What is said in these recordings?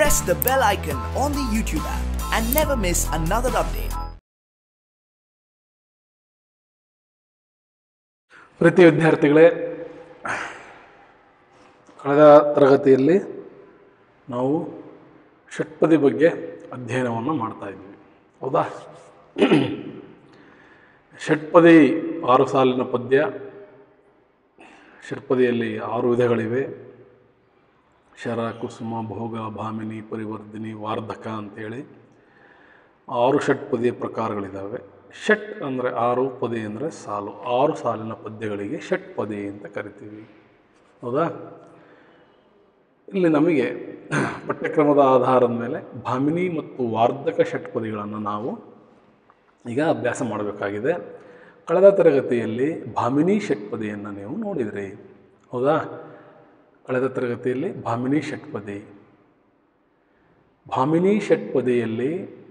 press the bell icon on the YouTube app and never miss another update. ಪ್ರೀತಿ ವಿದ್ಯಾರ್ಥಿಗಳೇ, ಕಳೆದ ತರಗತಿಯಲ್ಲಿ ನಾವು ಷಟ್ಪದಿ ಬಗ್ಗೆ ಅಧ್ಯಯನವನ್ನು ಮಾಡ್ತಾ ಇದ್ವಿ, ಹೌದಾ? ಷಟ್ಪದಿ 6 ಸಾಲಿನ ಪದ್ಯ. ಷಟ್ಪದಿಯಲ್ಲಿ 6 ವಿಧಗಳಿವೆ. ಶರ, ಕುಸುಮ, ಭೋಗ, ಭಾಮಿನಿ, ಪರಿವರ್ಧಿನಿ, ವಾರ್ಧಕ ಅಂತೇಳಿ 6 ಷಟ್ಪದಿಯ ಪ್ರಕಾರಗಳಿದ್ದಾವೆ. ಷಟ್ ಅಂದರೆ 6, ಪದಿ ಅಂದರೆ ಸಾಲು. 6 ಸಾಲಿನ ಪದ್ಯಗಳಿಗೆ ಷಟ್ಪದಿ ಅಂತ ಕರಿತೀವಿ, ಹೌದಾ? ಇಲ್ಲಿ ನಮಗೆ ಪಠ್ಯಕ್ರಮದ ಆಧಾರದ ಮೇಲೆ ಭಾಮಿನಿ ಮತ್ತು ವಾರ್ಧಕ ಷಟ್ಪದಿಗಳನ್ನು ನಾವು ಈಗ ಅಭ್ಯಾಸ ಮಾಡಬೇಕಾಗಿದೆ. ಕಳೆದ ತರಗತಿಯಲ್ಲಿ ಭಾಮಿನಿ ಷಟ್ಪದಿಯನ್ನು ನೀವು ನೋಡಿದ್ರಿ, ಹೌದಾ? ಕಳೆದ ತರಗತಿಯಲ್ಲಿ ಭಾಮಿನಿ ಷಟ್ಪದಿ. ಭಾಮಿನಿ ಷಟ್ಪದಿಯಲ್ಲಿ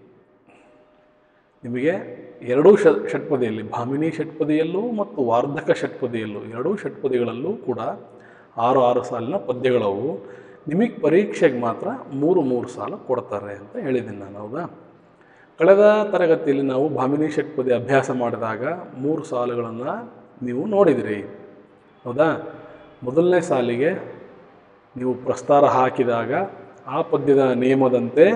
ನಿಮಗೆ ಎರಡೂ ಷಟ್ಪದಿಯಲ್ಲಿ, ಭಾಮಿನಿ ಷಟ್ಪದಿಯಲ್ಲೂ ಮತ್ತು ವಾರ್ಧಕ ಷಟ್ಪದಿಯಲ್ಲೂ, ಎರಡೂ ಷಟ್ಪದಿಗಳಲ್ಲೂ ಕೂಡ 6 ಸಾಲಿನ ಪದ್ಯಗಳವು. ನಿಮಗೆ ಪರೀಕ್ಷೆಗೆ ಮಾತ್ರ 3 ಸಾಲು ಕೊಡ್ತಾರೆ ಅಂತ ಹೇಳಿದ್ದೀನಿ ನಾನು, ಹೌದಾ? ಕಳೆದ ತರಗತಿಯಲ್ಲಿ ನಾವು ಭಾಮಿನಿ ಷಟ್ಪದಿ ಅಭ್ಯಾಸ ಮಾಡಿದಾಗ 3 ಸಾಲುಗಳನ್ನು ನೀವು ನೋಡಿದಿರಿ, ಹೌದಾ? ಮೊದಲನೇ ಸಾಲಿಗೆ ನೀವು ಪ್ರಸ್ತಾರ ಹಾಕಿದಾಗ ಆ ಪದ್ಯದ ನಿಯಮದಂತೆ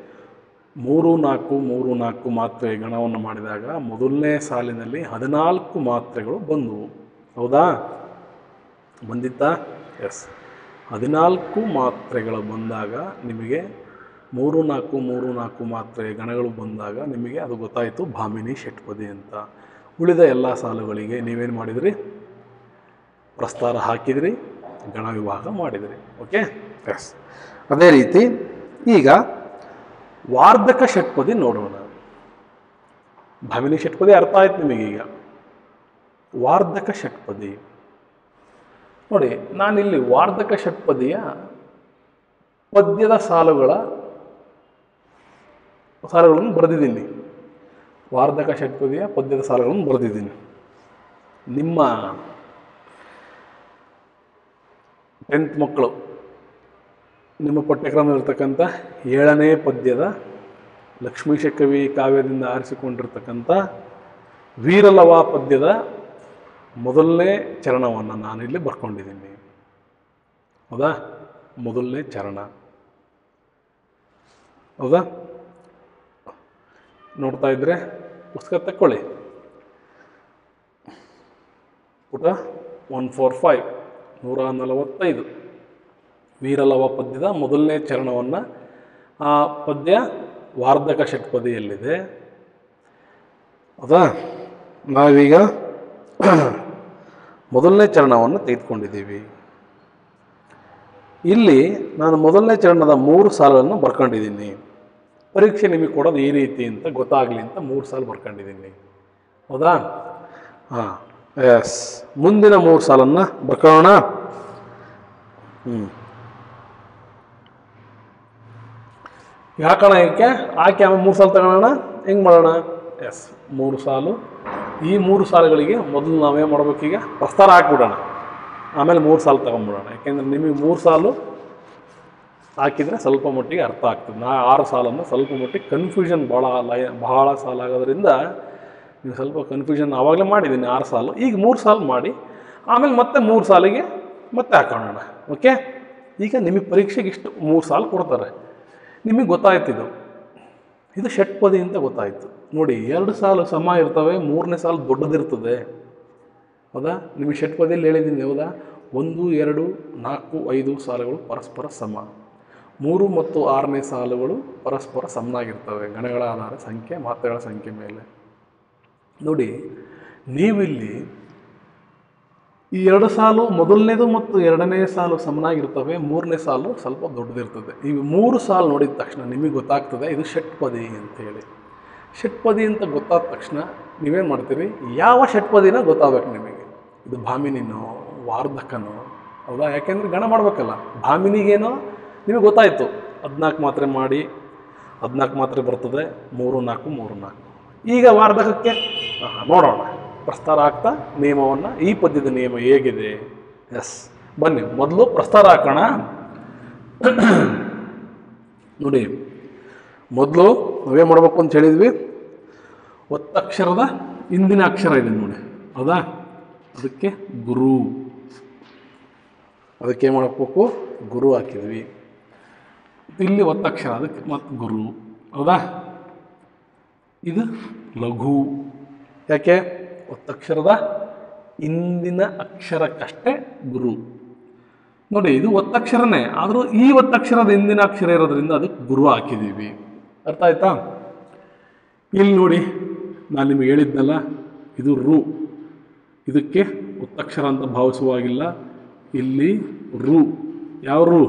3-4 ಮಾತ್ರೆ ಗಣವನ್ನು ಮಾಡಿದಾಗ ಮೊದಲನೇ ಸಾಲಿನಲ್ಲಿ 14 ಮಾತ್ರೆಗಳು ಬಂದವು, ಹೌದಾ? ಬಂದಿತ್ತಾ? ಎಸ್. 14 ಮಾತ್ರೆಗಳು ಬಂದಾಗ ನಿಮಗೆ 3-4 ಮಾತ್ರೆ ಗಣಗಳು ಬಂದಾಗ ನಿಮಗೆ ಅದು ಗೊತ್ತಾಯಿತು ಭಾಮಿನಿ ಷಟ್ಪದಿ ಅಂತ. ಉಳಿದ ಎಲ್ಲ ಸಾಲುಗಳಿಗೆ ನೀವೇನು ಮಾಡಿದಿರಿ? ಪ್ರಸ್ತಾರ ಹಾಕಿದಿರಿ, ಗಣ ವಿಭಾಗ ಮಾಡಿದಿರಿ. Okay, yes. ಅದೇ ರೀತಿ ಈಗ ವಾರ್ಧಕ ಷಟ್ಪದಿ ನೋಡೋಣ. ಭಾಮಿನಿ ಷಟ್ಪದಿ ಅರ್ಥ ಆಯ್ತು ನಿಮಗೀಗ. ವಾರ್ಧಕ ಷಟ್ಪದಿ ನೋಡಿ, ನಾನಿಲ್ಲಿ ವಾರ್ಧಕ ಷಟ್ಪದಿಯ ಪದ್ಯದ ಸಾಲುಗಳನ್ನು ಬರೆದಿದ್ದೀನಿ. ವಾರ್ಧಕ ಷಟ್ಪದಿಯ ಪದ್ಯದ ಸಾಲುಗಳನ್ನು ಬರೆದಿದ್ದೀನಿ. ನಿಮ್ಮ 10th ಮಕ್ಕಳು ನಿಮ್ಮ ಪಠ್ಯಕ್ರಮದಲ್ಲಿರ್ತಕ್ಕಂಥ 7ನೇ ಪದ್ಯದ ಲಕ್ಷ್ಮೀಶ ಕವಿ ಕಾವ್ಯದಿಂದ ಆರಿಸಿಕೊಂಡಿರ್ತಕ್ಕಂಥ ವೀರಲವ ಪದ್ಯದ ಮೊದಲನೇ ಚರಣವನ್ನು ನಾನಿಲ್ಲಿ ಬರ್ಕೊಂಡಿದ್ದೀನಿ, ಹೌದಾ? ಮೊದಲನೇ ಚರಣ, ಹೌದಾ? ನೋಡ್ತಾ ಇದ್ರೆ ಪುಸ್ತಕ ತಕ್ಕೊಳ್ಳಿ, ಪುಟ 145 145 ವೀರಲವ ಪದ್ಯದ ಮೊದಲನೇ ಚರಣವನ್ನು. ಆ ಪದ್ಯ ವಾರ್ಧಕ ಷಟ್ಪದಿಯಲ್ಲಿದೆ, ಹೌದಾ? ನಾವೀಗ ಮೊದಲನೇ ಚರಣವನ್ನು ತೆಗೆದುಕೊಂಡಿದ್ದೀವಿ. ಇಲ್ಲಿ ನಾನು ಮೊದಲನೇ ಚರಣದ 3 ಸಾಲನ್ನು ಬರ್ಕೊಂಡಿದ್ದೀನಿ. ಪರೀಕ್ಷೆ ನಿಮಗೆ ಕೊಡೋದು ಈ ರೀತಿ ಅಂತ ಗೊತ್ತಾಗಲಿ ಅಂತ 3 ಸಾಲು ಬರ್ಕೊಂಡಿದ್ದೀನಿ, ಹೌದಾ? ಹಾಂ, ಎಸ್. ಮುಂದಿನ 3 ಸಾಲನ್ನು ಬರ್ಕೊಳ್ಳೋಣ. ಹಾಕೋಣ. ಆಕೆ ಆಮೇಲೆ 3 ಸಾಲು ತಗೊಳ್ಳೋಣ. ಹೆಂಗೆ ಮಾಡೋಣ? ಎಸ್, 3 ಸಾಲು. ಈ 3 ಸಾಲುಗಳಿಗೆ ಮೊದಲು ನಾವೇನು ಮಾಡ್ಬೇಕೀಗ? ಪ್ರಸ್ತಾರ ಹಾಕ್ಬಿಡೋಣ, ಆಮೇಲೆ 3 ಸಾಲು ತೊಗೊಂಡ್ಬಿಡೋಣ. ಯಾಕೆಂದರೆ ನಿಮಗೆ 3 ಸಾಲು ಹಾಕಿದರೆ ಸ್ವಲ್ಪ ಮಟ್ಟಿಗೆ ಅರ್ಥ ಆಗ್ತದೆ. 6 ಸಾಲನ್ನು ಸ್ವಲ್ಪ ಮಟ್ಟಿಗೆ ಕನ್ಫ್ಯೂಷನ್ ಬಹಳ ಸಾಲಾಗೋದ್ರಿಂದ ನೀವು ಸ್ವಲ್ಪ ಕನ್ಫ್ಯೂಷನ್ ಆವಾಗಲೇ ಮಾಡಿದ್ದೀನಿ 6 ಸಾಲು. ಈಗ 3 ಸಾಲು ಮಾಡಿ ಆಮೇಲೆ ಮತ್ತೆ 3 ಸಾಲಿಗೆ ಮತ್ತೆ ಹಾಕೋಣ. ಓಕೆ, ಈಗ ನಿಮಗೆ ಪರೀಕ್ಷೆಗೆ ಇಷ್ಟು 3 ಸಾಲು ಕೊಡ್ತಾರೆ. ನಿಮಗೆ ಗೊತ್ತಾಯ್ತು ಇದು ಷಟ್ಪದಿ ಅಂತ ಗೊತ್ತಾಯಿತು. ನೋಡಿ, 2 ಸಾಲು ಸಮ ಇರ್ತವೆ, 3ನೇ ಸಾಲು ದೊಡ್ಡದಿರ್ತದೆ, ಹೌದಾ? ನಿಮಗೆ ಷಟ್ಪದಿಯಲ್ಲಿ ಹೇಳಿದ್ದೀನಿ, ಹೌದಾ? 1, 2, 4, 5 ಸಾಲುಗಳು ಪರಸ್ಪರ ಸಮ. 3 ಮತ್ತು 6ನೇ ಸಾಲುಗಳು ಪರಸ್ಪರ ಸಮನಾಗಿರ್ತವೆ ಗಣಗಳ ಆಧಾರ ಸಂಖ್ಯೆ, ಮಾತ್ರೆಗಳ ಸಂಖ್ಯೆ ಮೇಲೆ. ನೋಡಿ, ನೀವಿಲ್ಲಿ ಈ 2 ಸಾಲು ಮೊದಲನೇದು ಮತ್ತು 2ನೇ ಸಾಲು ಸಮನಾಗಿರ್ತವೆ, 3ನೇ ಸಾಲು ಸ್ವಲ್ಪ ದೊಡ್ಡದಿರ್ತದೆ. ಈ 3 ಸಾಲು ನೋಡಿದ ತಕ್ಷಣ ನಿಮಗೆ ಗೊತ್ತಾಗ್ತದೆ ಇದು ಷಟ್ಪದಿ ಅಂತೇಳಿ. ಷಟ್ಪದಿ ಅಂತ ಗೊತ್ತಾದ ತಕ್ಷಣ ನೀವೇನು ಮಾಡ್ತೀರಿ? ಯಾವ ಷಟ್ಪದಿನ ಗೊತ್ತಾಗಬೇಕು ನಿಮಗೆ. ಇದು ಭಾಮಿನಿನೋ ವಾರ್ಧಕನೋ, ಹೌದಾ? ಯಾಕೆಂದರೆ ಗಣ ಮಾಡಬೇಕಲ್ಲ. ಭಾಮಿನಿಗೇನೋ ನಿಮಗೆ ಗೊತ್ತಾಯಿತು, 14 ಮಾತ್ರೆ ಮಾಡಿ 14 ಮಾತ್ರೆ ಬರ್ತದೆ, 3-4. ಈಗ ವಾರ್ಧಕಕ್ಕೆ ನೋಡೋಣ. ಪ್ರಸ್ತಾರ ಆಗ್ತಾ ನಿಯಮವನ್ನು, ಈ ಪದ್ಯದ ನಿಯಮ ಹೇಗಿದೆ. ಎಸ್, ಬನ್ನಿ ಮೊದಲು ಪ್ರಸ್ತಾರ ಹಾಕೋಣ. ನೋಡಿ, ಮೊದಲು ನಾವೇ ಮಾಡಬೇಕು ಅಂತ ಹೇಳಿದ್ವಿ, ಒತ್ತಕ್ಷರದ ಹಿಂದಿನ ಅಕ್ಷರ ಇದೆ ನೋಡಿ, ಹೌದಾ? ಅದಕ್ಕೆ ಗುರು, ಅದಕ್ಕೆ ಏನು ಮಾಡಬೇಕು? ಗುರು ಹಾಕಿದ್ವಿ. ಇಲ್ಲಿ ಒತ್ತಕ್ಷರ, ಅದಕ್ಕೆ ಮತ್ತು ಗುರು, ಹೌದಾ? ಇದು ಲಘು. ಯಾಕೆ? ಒತ್ತಕ್ಷರದ ಹಿಂದಿನ ಅಕ್ಷರಕ್ಕಷ್ಟೇ ಗುರು. ನೋಡಿ, ಇದು ಒತ್ತಕ್ಷರನೇ, ಆದರೂ ಈ ಒತ್ತಕ್ಷರದ ಹಿಂದಿನ ಅಕ್ಷರ ಇರೋದ್ರಿಂದ ಅದಕ್ಕೆ ಗುರು ಹಾಕಿದ್ದೀವಿ. ಅರ್ಥ ಆಯ್ತಾ? ಇಲ್ಲಿ ನೋಡಿ, ನಾನು ನಿಮಗೆ ಹೇಳಿದ್ನಲ್ಲ, ಇದು ರು, ಇದಕ್ಕೆ ಒತ್ತಕ್ಷರ ಅಂತ ಭಾವಿಸುವಾಗಿಲ್ಲ. ಇಲ್ಲಿ ರು, ಯಾವ ರು?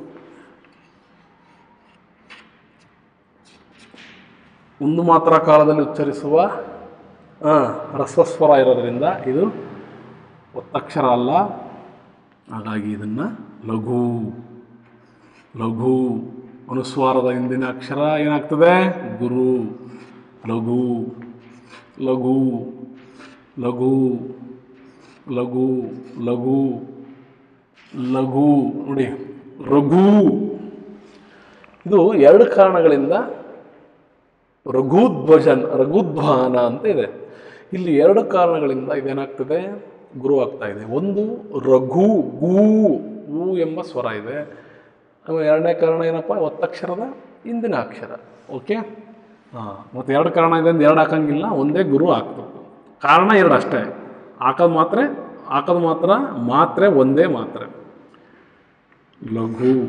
ಒಂದು ಮಾತ್ರ ಕಾಲದಲ್ಲಿ ಉಚ್ಚರಿಸುವ ಹ್ರಸ್ವಸ್ವರ ಇರೋದ್ರಿಂದ ಇದು ಒತ್ತಕ್ಷರ ಅಲ್ಲ. ಹಾಗಾಗಿ ಇದನ್ನು ಲಘು. ಲಘು ಅನುಸ್ವಾರದ ಹಿಂದಿನ ಅಕ್ಷರ ಏನಾಗ್ತದೆ? ಗುರು. ಲಘು ಲಘು ಲಘು ಲಘು ಲಘು ಲಘು. ನೋಡಿ, ರಘು, ಇದು ಎರಡು ಕಾರಣಗಳಿಂದ ರಘುಧ್ವಾನ ಅಂತ ಇದೆ. ಇಲ್ಲಿ ಎರಡು ಕಾರಣಗಳಿಂದ ಇದೇನಾಗ್ತದೆ? ಗುರು ಆಗ್ತಾ ಇದೆ. ಒಂದು ರಘು, ಗೂ ಊ ಎಂಬ ಸ್ವರ ಇದೆ. ಆಮೇಲೆ ಎರಡನೇ ಕಾರಣ ಏನಪ್ಪ? ಒತ್ತಕ್ಷರದ ಹಿಂದಿನ ಅಕ್ಷರ. ಓಕೆ, ಮತ್ತು ಎರಡು ಕಾರಣ ಇದೆ ಅಂತ ಎರಡು ಹಾಕಂಗಿಲ್ಲ, ಒಂದೇ ಗುರು ಹಾಕ್ಬೇಕು. ಕಾರಣ ಎರಡು ಅಷ್ಟೇ, ಹಾಕೋದು ಮಾತ್ರ ಒಂದೇ ಮಾತ್ರೆ. ಲಘು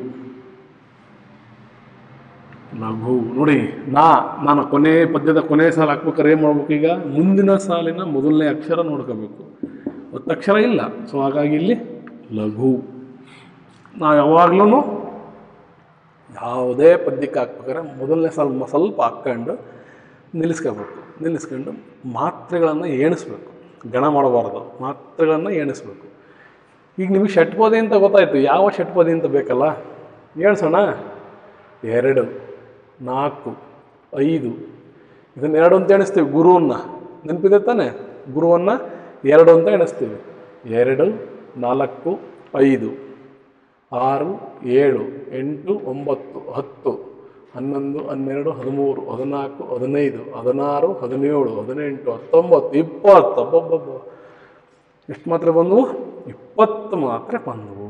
ಲಘು. ನೋಡಿ, ನಾನು ಪದ್ಯದ ಕೊನೆ ಸಾಲು ಹಾಕ್ಬೇಕಾದ್ರೆ ಏನು ಮಾಡ್ಬೇಕು? ಈಗ ಮುಂದಿನ ಸಾಲಿನ ಮೊದಲನೇ ಅಕ್ಷರ ನೋಡ್ಕೋಬೇಕು. ಒತ್ತಕ್ಷರ ಇಲ್ಲ, ಸೊ ಹಾಗಾಗಿ ಇಲ್ಲಿ ಲಘು. ನಾವು ಯಾವಾಗಲೂ ಯಾವುದೇ ಪದ್ಯಕ್ಕೆ ಹಾಕ್ಬೇಕಾದ್ರೆ ಮೊದಲನೇ ಸಾಲು ಸ್ವಲ್ಪ ಹಾಕ್ಕೊಂಡು ನಿಲ್ಲಿಸ್ಕೊಂಡು ಮಾತ್ರೆಗಳನ್ನು ಎಣಿಸ್ಬೇಕು. ಗಣ ಮಾಡಬಾರ್ದು, ಮಾತ್ರೆಗಳನ್ನು ಎಣಿಸ್ಬೇಕು. ಈಗ ನಿಮಗೆ ಷಟ್ಪದಿ ಅಂತ ಗೊತ್ತಾಯಿತು, ಯಾವ ಷಟ್ಪದಿ ಅಂತ ಬೇಕಲ್ಲ, ಎಣಿಸೋಣ. 2, 4, 5. ಇದನ್ನು 2 ಅಂತ ಎಣಿಸ್ತೀವಿ. ಗುರುವನ್ನು ನೆನಪಿದೆ ತಾನೆ? ಗುರುವನ್ನು 2 ಅಂತ ಎಣಿಸ್ತೀವಿ. 2, 4, 5, 6, 7, 8, 9, 10, 11, 12, 13, 14, 15, 16, 17, 18, 19, 20. ಅಬ್ಬಬ್ಬಬ್ಬ, ಎಷ್ಟು ಮಾತ್ರೆ ಬಂದವು? 20 ಮಾತ್ರೆ ಬಂದವು.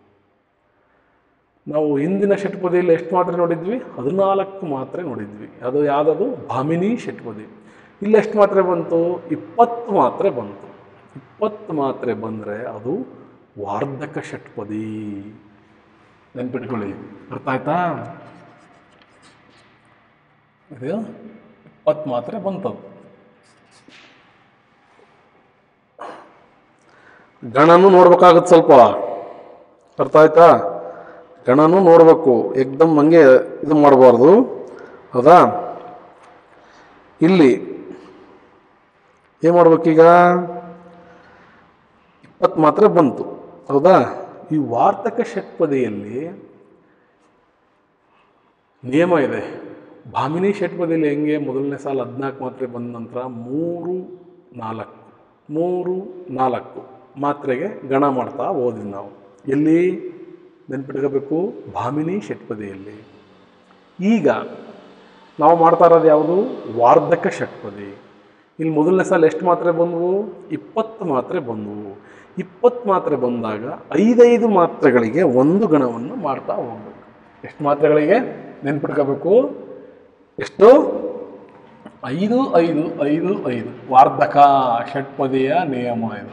ನಾವು ಹಿಂದಿನ ಷಟ್ಪದಿಯಲ್ಲಿ ಎಷ್ಟು ಮಾತ್ರೆ ನೋಡಿದ್ವಿ? 14 ಮಾತ್ರೆ ನೋಡಿದ್ವಿ. ಅದು ಯಾವುದದು? ಭಾಮಿನಿ ಷಟ್ಪದಿ. ಇಲ್ಲಿ ಎಷ್ಟು ಮಾತ್ರೆ ಬಂತು? 20 ಮಾತ್ರೆ ಬಂತು. 20 ಮಾತ್ರೆ ಬಂದರೆ ಅದು ವಾರ್ಧಕ ಷಟ್ಪದಿ. ನೆನ್ಪಿಟ್ಕೊಳ್ಳಿ, ಅರ್ಥ ಆಯ್ತಾ? ಇದು 20 ಮಾತ್ರೆ ಬಂತದು. ಗಣನೂ ನೋಡ್ಬೇಕಾಗತ್ತೆ ಸ್ವಲ್ಪ, ಅರ್ಥ ಆಯ್ತಾ? ಗಣನೂ ನೋಡಬೇಕು, ಏಕ್ದಮ್ ಹಂಗೆ ಇದು ಮಾಡಬಾರ್ದು, ಹೌದಾ? ಇಲ್ಲಿ ಏನು ಮಾಡ್ಬೇಕೀಗ? 20 ಮಾತ್ರೆ ಬಂತು, ಹೌದಾ? ಈ ವಾರ್ಧಕ ಷಟ್ಪದಿಯಲ್ಲಿ ನಿಯಮ ಇದೆ. ಭಾಮಿನಿ ಷಟ್ಪದಿಯಲ್ಲಿ ಹೆಂಗೆ? ಮೊದಲನೇ ಸಾಲ 14 ಮಾತ್ರೆ ಬಂದ ನಂತರ 3, 4 ಮಾತ್ರೆಗೆ ಗಣ ಮಾಡ್ತಾ ಹೋದ್ವಿ ನಾವು. ಎಲ್ಲಿ ನೆನ್ಪಿಟ್ಕೋಬೇಕು? ಭಾಮಿನಿ ಷಟ್ಪದಿಯಲ್ಲಿ. ಈಗ ನಾವು ಮಾಡ್ತಾ ಇರೋದು ಯಾವುದು? ವಾರ್ಧಕ ಷಟ್ಪದಿ. ಇಲ್ಲಿ ಮೊದಲನೇ ಸಾಲ ಎಷ್ಟು ಮಾತ್ರೆ ಬಂದವು? 20 ಮಾತ್ರೆ ಬಂದವು. 20 ಮಾತ್ರೆ ಬಂದಾಗ 5 ಮಾತ್ರೆಗಳಿಗೆ ಒಂದು ಗಣವನ್ನು ಮಾಡ್ತಾ ಹೋಗ್ಬೇಕು. ಎಷ್ಟು ಮಾತ್ರೆಗಳಿಗೆ ನೆನ್ಪಿಟ್ಕೋಬೇಕು? ಎಷ್ಟು? 5, 5, 5, 5. ವಾರ್ಧಕ ಷಟ್ಪದಿಯ ನಿಯಮ ಇದು.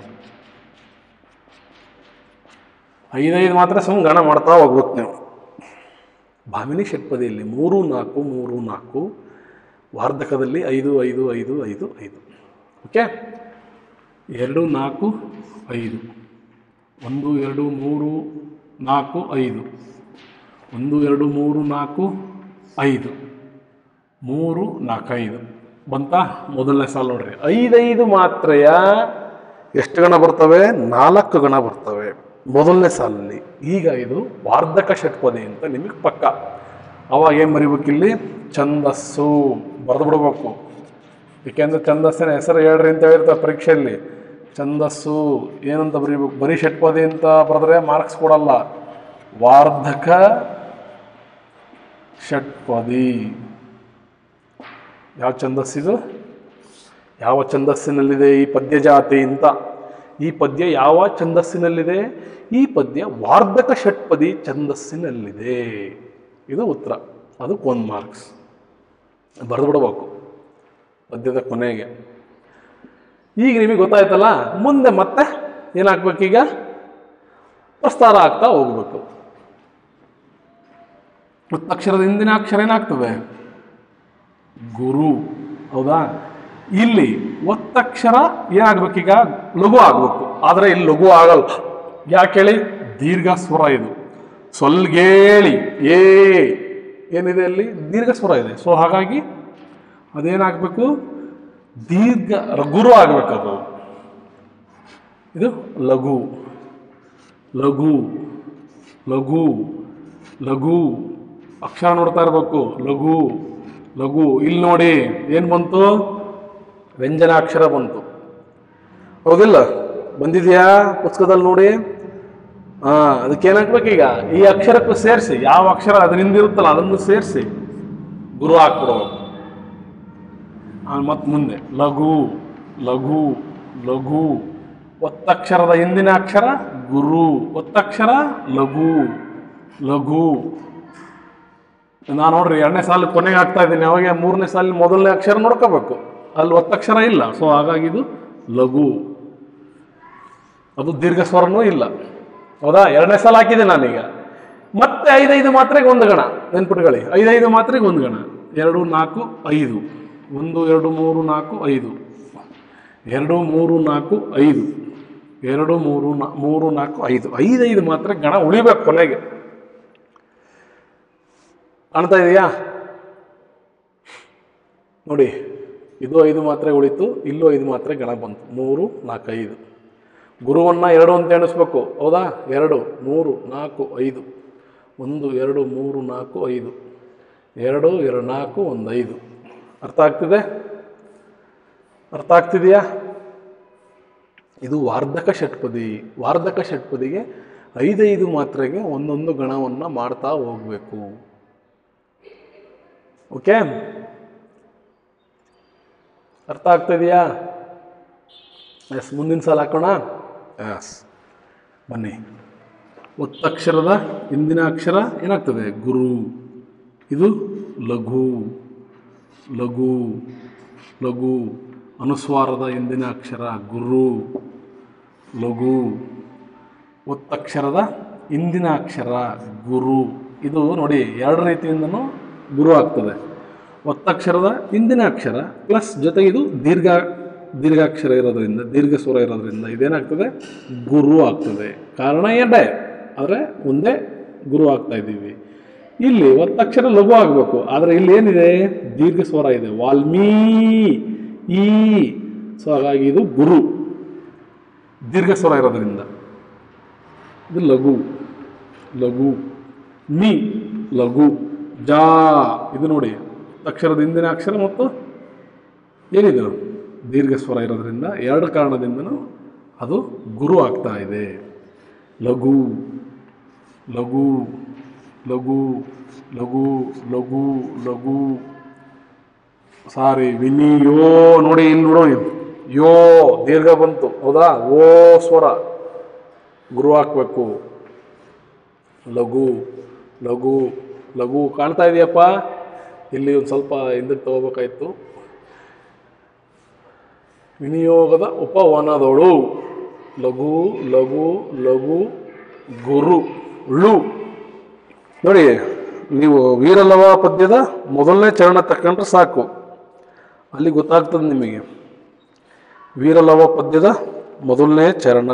5 ಮಾತ್ರ ಸುಮ್ಮನೆ ಗಣ ಮಾಡ್ತಾ ಹೋಗ್ಬೇಕು ನೀವು. ಭಾಮಿನಿ ಷಟ್ಪದಿಯಲ್ಲಿ 3, 4, 3, 4. ವಾರ್ಧಕದಲ್ಲಿ 5, 5, 5, 5, 5. ಓಕೆ, 2, 4, 5. 1, 2, 3, 4, 5. 1, 2, 3, 4, 5. 3, 4, 5 ಬಂತಾ? ಮೊದಲನೇ ಸಾಲ ನೋಡ್ರಿ, 5 ಮಾತ್ರೆಯ ಎಷ್ಟು ಗಣ ಬರ್ತವೆ? 4 ಗಣ ಬರ್ತವೆ ಮೊದಲನೇ ಸಾಲಲ್ಲಿ. ಈಗ ಇದು ವಾರ್ಧಕ ಷಟ್ಪದಿ ಅಂತ ನಿಮಗೆ ಪಕ್ಕ. ಅವಾಗ ಏನು ಬರೀಬೇಕಿಲ್ಲಿ? ಛಂದಸ್ಸು ಬರೆದು ಬಿಡ್ಬೇಕು. ಏಕೆಂದರೆ ಛಂದಸ್ಸಿನ ಹೆಸರು ಹೇಳ್ರಿ ಅಂತ ಹೇಳಿರ್ತಾರೆ ಪರೀಕ್ಷೆಯಲ್ಲಿ. ಛಂದಸ್ಸು ಏನಂತ ಬರೀಬೇಕು? ಬರೀ ಷಟ್ಪದಿ ಅಂತ ಬರೆದ್ರೆ ಮಾರ್ಕ್ಸ್ ಕೊಡಲ್ಲ. ವಾರ್ಧಕ ಷಟ್ಪದಿ. ಯಾವ ಛಂದಸ್ಸಿದು? ಯಾವ ಛಂದಸ್ಸಿನಲ್ಲಿದೆ ಈ ಪದ್ಯ ಜಾತಿ ಅಂತ? ಈ ಪದ್ಯ ಯಾವ ಛಂದಸ್ಸಿನಲ್ಲಿದೆ? ಈ ಪದ್ಯ ವಾರ್ಧಕ ಷಟ್ಪದಿ ಛಂದಸ್ಸಿನಲ್ಲಿದೆ. ಇದು ಉತ್ತರ. ಅದಕ್ಕೆ 1 ಮಾರ್ಕ್ಸ್ ಬರೆದು ಬಿಡಬೇಕು ಪದ್ಯದ ಕೊನೆಗೆ. ಈಗ ನಿಮಗೆ ಗೊತ್ತಾಯ್ತಲ್ಲ, ಮುಂದೆ ಮತ್ತೆ ಏನಾಗಬೇಕೀಗ? ಪ್ರಸ್ತಾರ ಆಗ್ತಾ ಹೋಗ್ಬೇಕು. ಒತ್ತಕ್ಷರದ ಹಿಂದಿನ ಅಕ್ಷರ ಏನಾಗ್ತದೆ? ಗುರು. ಹೌದಾ? ಇಲ್ಲಿ ಒತ್ತಕ್ಷರ ಏನಾಗ್ಬೇಕೀಗ? ಲಘು ಆಗ್ಬೇಕು. ಆದರೆ ಇಲ್ಲಿ ಲಘು ಆಗಲ್ಲ. ಯಾಕೆ ಹೇಳಿ? ದೀರ್ಘ ಸ್ವರ ಇದು. ಸೊಲ್ಗೇಳಿ ಏನಿದೆ ಅಲ್ಲಿ? ದೀರ್ಘ ಸ್ವರ ಇದೆ. ಸೊ ಹಾಗಾಗಿ ಅದೇನಾಗಬೇಕು? ದೀರ್ಘ ಗುರು ಆಗಬೇಕದು. ಇದು ಲಘು. ಲಘು ಲಘು ಲಘು ಅಕ್ಷರ ನೋಡ್ತಾ ಇರಬೇಕು. ಲಘು ಲಘು. ಇಲ್ಲಿ ನೋಡಿ ಏನು ಬಂತು? ವ್ಯಂಜನಾಕ್ಷರ ಬಂತು. ಹೌದಿಲ್ಲ? ಬಂದಿದೆಯಾ ಪುಸ್ತಕದಲ್ಲಿ ನೋಡಿ? ಅದಕ್ಕೇನಾಗ್ಬೇಕೀಗ? ಈ ಅಕ್ಷರಕ್ಕೂ ಸೇರಿಸಿ, ಯಾವ ಅಕ್ಷರ ಅದರಿಂದ ಇರುತ್ತಲ್ಲ ಅದನ್ನು ಸೇರಿಸಿ ಗುರು ಹಾಕ್ಬಿಡ್ಬೇಕು. ಮತ್ತು ಮುಂದೆ ಲಘು ಲಘು ಲಘು. ಒತ್ತಕ್ಷರದ ಹಿಂದಿನ ಅಕ್ಷರ ಗುರು, ಒತ್ತಕ್ಷರ ಲಘು ಲಘು. ನಾನು ನೋಡ್ರಿ 2ನೇ ಸಾಲು ಕೊನೆಗೆ ಆಗ್ತಾ ಇದ್ದೀನಿ. ಅವಾಗ 3ನೇ ಸಾಲಿನ ಮೊದಲನೇ ಅಕ್ಷರ ನೋಡ್ಕೋಬೇಕು. ಅಲ್ಲಿ ಒತ್ತಕ್ಷರ ಇಲ್ಲ. ಸೊ ಹಾಗಾಗಿ ಇದು ಲಘು. ಅದು ದೀರ್ಘ ಸ್ವರನೂ ಇಲ್ಲ. ಹೌದಾ? 2ನೇ ಸಾಲ ಹಾಕಿದೆ ನಾನೀಗ. ಮತ್ತೆ 5 ಮಾತ್ರೆಗೆ ಒಂದು ಗಣ. ನೆನ್ಪಿಟ್ಕೊಳ್ಳಿ, 5 ಮಾತ್ರೆಗೆ ಒಂದು ಗಣ. 2 4 5. 1 2 3 4 5. 2 3 4 5. 2 3 4 5. 5 ಮಾತ್ರ ಗಣ ಉಳಿಬೇಕು ಕೊನೆಗೆ. ಕಾಣ್ತಾ ಇದೆಯಾ ನೋಡಿ? ಇದು 5 ಮಾತ್ರೆ ಉಳಿತು, ಇಲ್ಲೂ 5 ಮಾತ್ರೆ ಗಣ ಬಂತು. 3 4 5. ಗುರುವನ್ನು 2 ಅಂತ ಎಣಿಸ್ಬೇಕು. ಹೌದಾ? 2 3 4 5. 1 2 3 4 5. 2 2 4 1 5. ಅರ್ಥ ಆಗ್ತಿದೆ? ಅರ್ಥ ಆಗ್ತಿದೆಯಾ? ಇದು ವಾರ್ಧಕ ಷಟ್ಪದಿ. ವಾರ್ಧಕ ಷಟ್ಪದಿಗೆ 5 ಮಾತ್ರೆಗೆ ಒಂದೊಂದು ಗಣವನ್ನು ಮಾಡ್ತಾ ಹೋಗಬೇಕು. ಓಕೆ? ಅರ್ಥ ಆಗ್ತಿದೆಯಾ? ಎಸ್. ಮುಂದಿನ ಸಾಲ ಹಾಕೋಣ. ಎಸ್, ಬನ್ನಿ. ಒತ್ತಕ್ಷರದ ಹಿಂದಿನ ಅಕ್ಷರ ಏನಾಗ್ತದೆ? ಗುರು. ಇದು ಲಘು ಲಘು ಲಘು. ಅನುಸ್ವಾರದ ಹಿಂದಿನ ಅಕ್ಷರ ಗುರು ಲಘು. ಒತ್ತಕ್ಷರದ ಹಿಂದಿನ ಅಕ್ಷರ ಗುರು. ಇದು ನೋಡಿ 2 ರೀತಿಯಿಂದನೂ ಗುರು ಆಗ್ತದೆ. ಒತ್ತಕ್ಷರದ ಹಿಂದಿನ ಅಕ್ಷರ ಪ್ಲಸ್ ಜೊತೆಗೆ ಇದು ದೀರ್ಘಾಕ್ಷರ ಇರೋದ್ರಿಂದ, ದೀರ್ಘ ಸ್ವರ ಇರೋದ್ರಿಂದ ಇದೇನಾಗ್ತದೆ? ಗುರು ಆಗ್ತದೆ. ಕಾರಣ ಏನೇ ಆದರೆ ಒಂದೇ ಗುರು ಆಗ್ತಾ ಇದ್ದೀವಿ. ಇಲ್ಲಿ ಒತ್ತಕ್ಷರ ಲಘು ಆಗಬೇಕು, ಆದರೆ ಇಲ್ಲಿ ಏನಿದೆ? ದೀರ್ಘ ಸ್ವರ ಇದೆ. ವಾಲ್ಮೀ ಈ. ಸೊ ಹಾಗಾಗಿ ಇದು ಗುರು, ದೀರ್ಘ ಸ್ವರ ಇರೋದ್ರಿಂದ. ಇದು ಲಘು ಲಘು. ಮೀ ಲಘು. ಜಾ ಇದು ನೋಡಿ ಅಕ್ಷರದ ಹಿಂದಿನ ಅಕ್ಷರ ಮತ್ತು ಏನಿದು? ದೀರ್ಘ ಸ್ವರ ಇರೋದ್ರಿಂದ 2 ಕಾರಣದಿಂದನೂ ಅದು ಗುರು ಆಗ್ತಾ ಇದೆ. ಲಘು ಲಘು ಲಘು ಲಘು ಲಘು ಲಘು. ಸಾರಿ, ವಿನಿಯೋ ನೋಡಿ, ಇಲ್ಲಿ ನೋಡು, ಯೋ ದೀರ್ಘ ಬಂತು. ಹೌದಾ? ಓ ಸ್ವರ ಗುರು ಹಾಕ್ಬೇಕು. ಲಘು ಲಘು ಲಘು. ಕಾಣ್ತಾ ಇದೆಯಪ್ಪ? ಇಲ್ಲಿ ಒಂದು ಸ್ವಲ್ಪ ಹಿಂದಕ್ಕೆ ತಗೋಬೇಕಾಯ್ತು. ವಿನಿಯೋಗದ ಉಪವನದೊಳು. ಲಘು ಲಘು ಲಘು ಗುರು ಳು. ನೋಡಿ, ನೀವು ವೀರಲವ ಪದ್ಯದ ಮೊದಲನೇ ಚರಣ ತಕೊಂಡ್ರೆ ಸಾಕು, ಅಲ್ಲಿ ಗೊತ್ತಾಗ್ತದೆ ನಿಮಗೆ. ವೀರಲವ ಪದ್ಯದ ಮೊದಲನೇ ಚರಣ.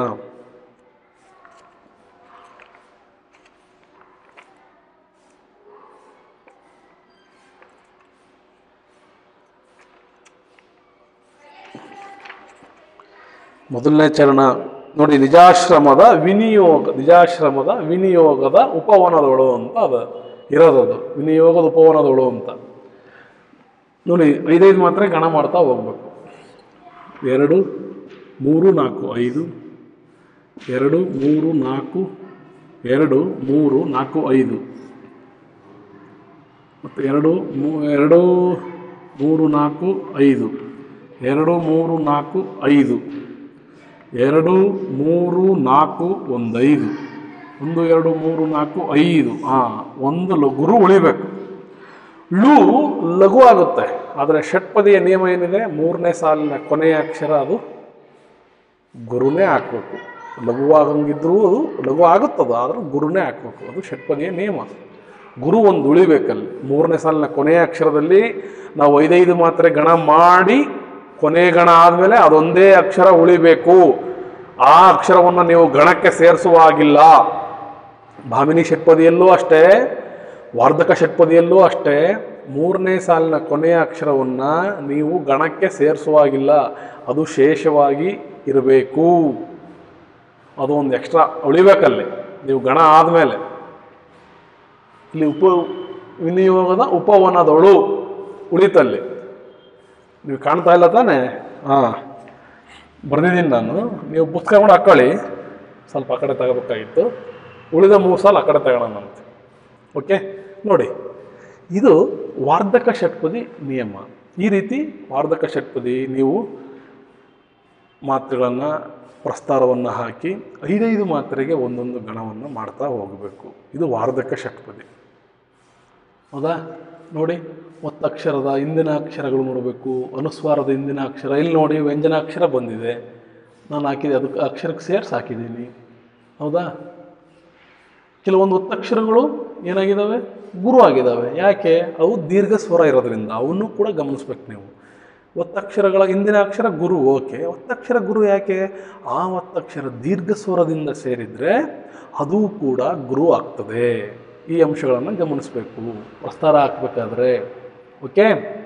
ಮೊದಲನೇ ಚರಣ ನೋಡಿ, ನಿಜಾಶ್ರಮದ ವಿನಿಯೋಗದ ಉಪವನದೊಳು ಅಂತ ಅದು ಇರೋದದು. ವಿನಿಯೋಗದ ಉಪವನದೊಳು ಅಂತ ನೋಡಿ. 5 ಮಾತ್ರ ಗಣ ಮಾಡ್ತಾ ಹೋಗ್ಬೇಕು. 2 3 4 5. 2 3 4 2 3 4 5. ಮತ್ತು 2 2 3 4 5 2 3 4 5 2 3 4 1 5 1 2 3 4 5 ಹಾಂ ಒಂದು ಗುರು ಉಳಿಬೇಕು. ಳು ಲಘು ಆಗುತ್ತೆ, ಆದರೆ ಷಟ್ಪದಿಯ ನಿಯಮ ಏನಿದೆ, ಮೂರನೇ ಸಾಲಿನ ಕೊನೆಯ ಅಕ್ಷರ ಅದು ಗುರುನೇ ಹಾಕಬೇಕು. ಲಘುವಾಗಂಗಿದ್ರೂ ಅದು ಲಘು ಆಗುತ್ತದೆ, ಆದರೆ ಗುರುನೇ ಹಾಕಬೇಕು. ಅದು ಷಟ್ಪದಿಯ ನಿಯಮ. ಗುರು ಒಂದು ಉಳಿಬೇಕಲ್ಲಿ. ಮೂರನೇ ಸಾಲಿನ ಕೊನೆಯ ಅಕ್ಷರದಲ್ಲಿ ನಾವು 5 ಮಾತ್ರೆ ಗಣ ಮಾಡಿ ಕೊನೆಯ ಗಣ ಆದಮೇಲೆ ಅದೊಂದೇ ಅಕ್ಷರ ಉಳಿಬೇಕು. ಆ ಅಕ್ಷರವನ್ನು ನೀವು ಗಣಕ್ಕೆ ಸೇರಿಸುವಾಗಿಲ್ಲ. ಭಾಮಿನಿ ಷಟ್ಪದಿಯಲ್ಲೂ ಅಷ್ಟೇ, ವಾರ್ಧಕ ಷಟ್ಪದಿಯಲ್ಲೂ ಅಷ್ಟೇ, ಮೂರನೇ ಸಾಲಿನ ಕೊನೆಯ ಅಕ್ಷರವನ್ನು ನೀವು ಗಣಕ್ಕೆ ಸೇರಿಸುವಾಗಿಲ್ಲ. ಅದು ಶೇಷವಾಗಿ ಇರಬೇಕು. ಅದು ಒಂದು ಎಕ್ಸ್ಟ್ರಾ ಉಳಿಬೇಕಲ್ಲಿ ನೀವು ಗಣ ಆದಮೇಲೆ. ಇಲ್ಲಿ ವಿನಿಯೋಗದ ಉಪವನದೊಳು ಉಳಿತಲ್ಲಿ. ನೀವು ಕಾಣ್ತಾ ಇಲ್ಲ ತಾನೇ? ಹಾಂ, ಬರೆದಿದ್ದೀನಿ ನಾನು. ನೀವು ಪುಸ್ತಕ ಕೂಡ ಹಾಕ್ಕೊಳ್ಳಿ. ಸ್ವಲ್ಪ ಆ ಕಡೆ ತಗೋಬೇಕಾಗಿತ್ತು. ಉಳಿದ 3 ಸಾಲ ಆ ಕಡೆ ತಗೋಣಂತೆ. ಓಕೆ, ನೋಡಿ, ಇದು ವಾರ್ಧಕ ಷಟ್ಪದಿ ನಿಯಮ. ಈ ರೀತಿ ವಾರ್ಧಕ ಷಟ್ಪದಿ ನೀವು ಮಾತ್ರೆಗಳನ್ನು ಪ್ರಸ್ತಾರವನ್ನು ಹಾಕಿ 5 ಮಾತ್ರೆಗೆ ಒಂದೊಂದು ಗಣವನ್ನು ಮಾಡ್ತಾ ಹೋಗಬೇಕು. ಇದು ವಾರ್ಧಕ ಷಟ್ಪದಿ. ಹೌದಾ? ನೋಡಿ, ಒತ್ತಕ್ಷರದ ಹಿಂದಿನ ಅಕ್ಷರಗಳು ನೋಡಬೇಕು. ಅನುಸ್ವಾರದ ಹಿಂದಿನ ಅಕ್ಷರ ಇಲ್ಲಿ ನೋಡಿ, ವ್ಯಂಜನಾಕ್ಷರ ಬಂದಿದೆ, ನಾನು ಹಾಕಿದೆ, ಅದಕ್ಕೆ ಅಕ್ಷರಕ್ಕೆ ಸೇರಿಸಿ ಹಾಕಿದ್ದೀನಿ. ಹೌದಾ? ಕೆಲವೊಂದು ಒತ್ತಕ್ಷರಗಳು ಏನಾಗಿದ್ದಾವೆ, ಗುರು ಆಗಿದ್ದಾವೆ. ಯಾಕೆ? ಅವು ದೀರ್ಘ ಸ್ವರ ಇರೋದ್ರಿಂದ ಅವನ್ನು ಕೂಡ ಗಮನಿಸ್ಬೇಕು ನೀವು. ಒತ್ತಕ್ಷರಗಳ ಹಿಂದಿನ ಅಕ್ಷರ ಗುರು, ಓಕೆ. ಒತ್ತಕ್ಷರ ಗುರು ಯಾಕೆ? ಆ ಒತ್ತಕ್ಷರ ದೀರ್ಘ ಸ್ವರದಿಂದ ಸೇರಿದರೆ ಅದು ಕೂಡ ಗುರು ಆಗ್ತದೆ. ಈ ಅಂಶಗಳನ್ನು ಗಮನಿಸಬೇಕು ಪ್ರಸ್ತಾರ ಹಾಕಬೇಕಾದ್ರೆ. ಓಕೆ.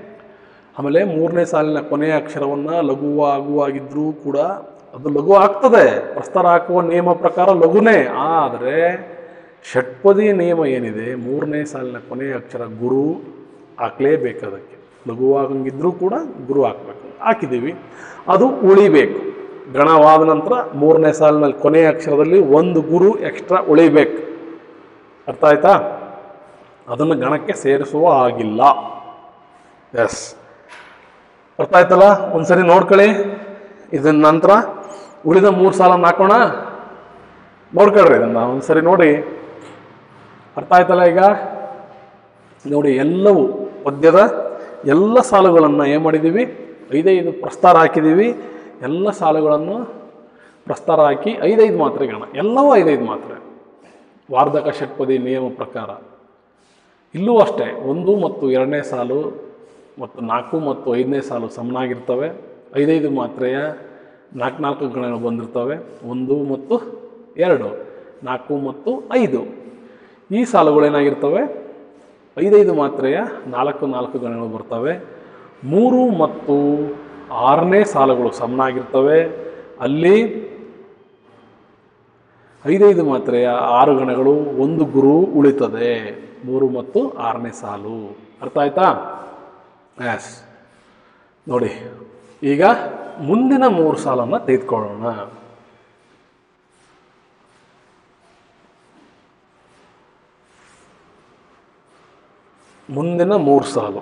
ಆಮೇಲೆ ಮೂರನೇ ಸಾಲಿನ ಕೊನೆಯ ಅಕ್ಷರವನ್ನು ಲಘುವಾಗುವಾಗಿದ್ದರೂ ಕೂಡ ಅದು ಲಘು ಆಗ್ತದೆ. ಪ್ರಸ್ತಾರ ಹಾಕುವ ನಿಯಮ ಪ್ರಕಾರ ಲಘುನೇ. ಆದರೆ ಷಟ್ಪದಿಯ ನಿಯಮ ಏನಿದೆ, ಮೂರನೇ ಸಾಲಿನ ಕೊನೆಯ ಅಕ್ಷರ ಗುರು ಹಾಕಲೇಬೇಕು. ಅದಕ್ಕೆ ಲಘುವಾಗಂಗಿದ್ರೂ ಕೂಡ ಗುರು ಹಾಕಬೇಕು. ಹಾಕಿದ್ದೀವಿ, ಅದು ಉಳಿಬೇಕು. ಗಣವಾದ ನಂತರ ಮೂರನೇ ಸಾಲಿನಲ್ಲಿ ಕೊನೆಯ ಅಕ್ಷರದಲ್ಲಿ ಒಂದು ಗುರು ಎಕ್ಸ್ಟ್ರಾ ಉಳಿಬೇಕು. ಅರ್ಥ ಆಯ್ತಾ? ಅದನ್ನು ಗಣಕ್ಕೆ ಸೇರಿಸುವ ಆಗಿಲ್ಲ. ಎಸ್, ಅರ್ಥ ಆಯ್ತಲ್ಲ? ಒಂದ್ಸರಿ ನೋಡ್ಕೊಳ್ಳಿ. ಇದನ್ನ ನಂತರ ಉಳಿದ 3 ಸಾಲನ್ನು ಹಾಕೋಣ. ನೋಡ್ಕೊಳ್ರಿ, ಇದನ್ನು ಒಂದ್ಸರಿ ನೋಡಿ. ಅರ್ಥ ಆಯ್ತಲ್ಲ? ಈಗ ನೋಡಿ, ಎಲ್ಲವೂ ಪದ್ಯದ ಎಲ್ಲ ಸಾಲುಗಳನ್ನು ಏನು ಮಾಡಿದ್ದೀವಿ, 5 ಪ್ರಸ್ತಾರ ಹಾಕಿದ್ದೀವಿ. ಎಲ್ಲ ಸಾಲುಗಳನ್ನು ಪ್ರಸ್ತಾರ ಹಾಕಿ 5 ಮಾತ್ರೆ ಗಣ, ಎಲ್ಲವೂ 5 ಮಾತ್ರೆ ವಾರ್ಧಕ ಷಟ್ಪದಿ ನಿಯಮ ಪ್ರಕಾರ. ಇಲ್ಲೂ ಅಷ್ಟೇ 1 ಮತ್ತು 2ನೇ ಸಾಲು ಮತ್ತು 4 ಮತ್ತು 5ನೇ ಸಾಲು ಸಮನಾಗಿರ್ತವೆ. 5 ಮಾತ್ರೆಯ 4 ಗಣಗಳು ಬಂದಿರ್ತವೆ. 1 ಮತ್ತು 2, 4 ಮತ್ತು 5. ಈ ಸಾಲುಗಳೇನಾಗಿರ್ತವೆ, 5 ಮಾತ್ರೆಯ 4 ಗಣಗಳು ಬರ್ತವೆ. 3 ಮತ್ತು 6ನೇ ಸಾಲುಗಳು ಸಮನಾಗಿರ್ತವೆ. ಅಲ್ಲಿ 5 ಮಾತ್ರೆಯ 6 ಗಣಗಳು, 1 ಗುರು ಉಳಿತದೆ. 3 ಮತ್ತು 6ನೇ ಸಾಲು. ಅರ್ಥ ಆಯ್ತಾ? ಎಸ್, ನೋಡಿ, ಈಗ ಮುಂದಿನ 3 ಸಾಲನ್ನು ತೆಗೆದುಕೊಳ್ಳೋಣ. ಮುಂದಿನ 3 ಸಾಲು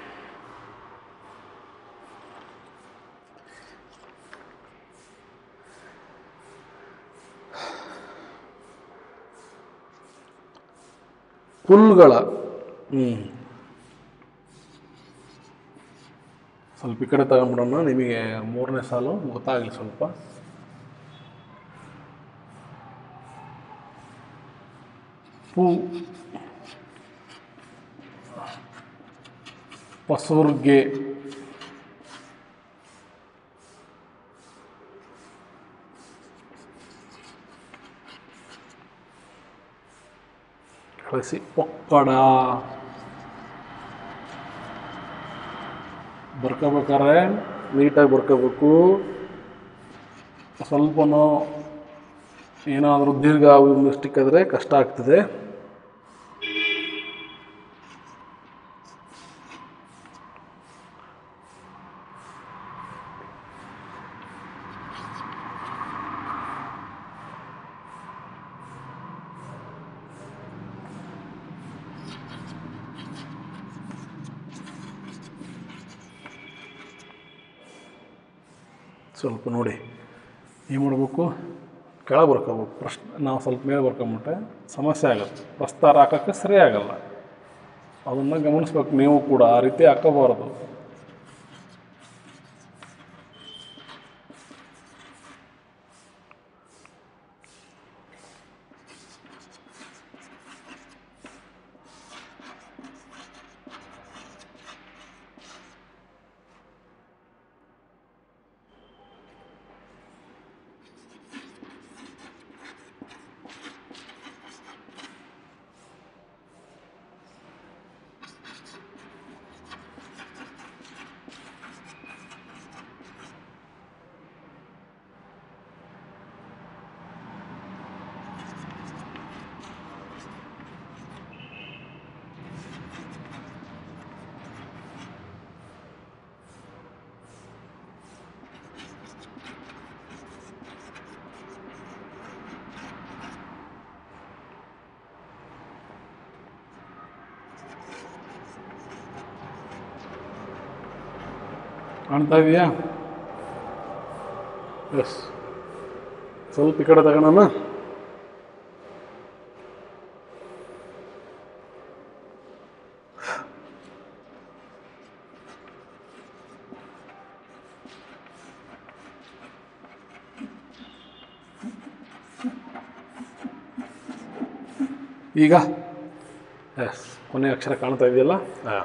ಪುಲ್ಗಳ. ಸ್ವಲ್ಪ ಈ ಕಡೆ ತಗೊಂಡ್ಬಿಡೋಣ, ನಿಮಗೆ 3ನೇ ಸಾಲು ಗೊತ್ತಾಗಲಿ ಸ್ವಲ್ಪ. ಪು ಪಸುರ್ಗೆ, ಕಳಿಸಿ ಪೊಕ್ಕಡ. ಬರ್ಕೋಬೇಕಾದ್ರೆ ನೀಟಾಗಿ ಬರ್ಕೋಬೇಕು. ಸ್ವಲ್ಪನೂ ಏನಾದರೂ ದೀರ್ಘ ಮಿಸ್ಟೇಕ್ ಆದರೆ ಕಷ್ಟ ಆಗ್ತದೆ. ಸ್ವಲ್ಪ ನೋಡಿ ಏನು ಮಾಡಬೇಕು, ಕೆಳಗೆ ಬರ್ಕೋಬೇಕು. ನಾವು ಸ್ವಲ್ಪ ಮೇಲೆ ಬರ್ಕೊಂಬಿಟ್ರೆ ಸಮಸ್ಯೆ ಆಗುತ್ತೆ, ಪ್ರಸ್ತಾರ ಹಾಕೋಕ್ಕೆ ಸರಿ ಆಗಲ್ಲ. ಅದನ್ನು ಗಮನಿಸ್ಬೇಕು ನೀವು ಕೂಡ, ಆ ರೀತಿ ಹಾಕೋಬಾರ್ದು. ಕಾಣ್ತಾ ಇದೆಯಾ? ಎಸ್, ಸ್ವಲ್ಪ ಈ ಕಡೆ ತಗೋಣ. ಈಗ ಎಸ್, ಕೊನೆ ಅಕ್ಷರ ಕಾಣ್ತಾ ಇದೆಯಲ್ಲ?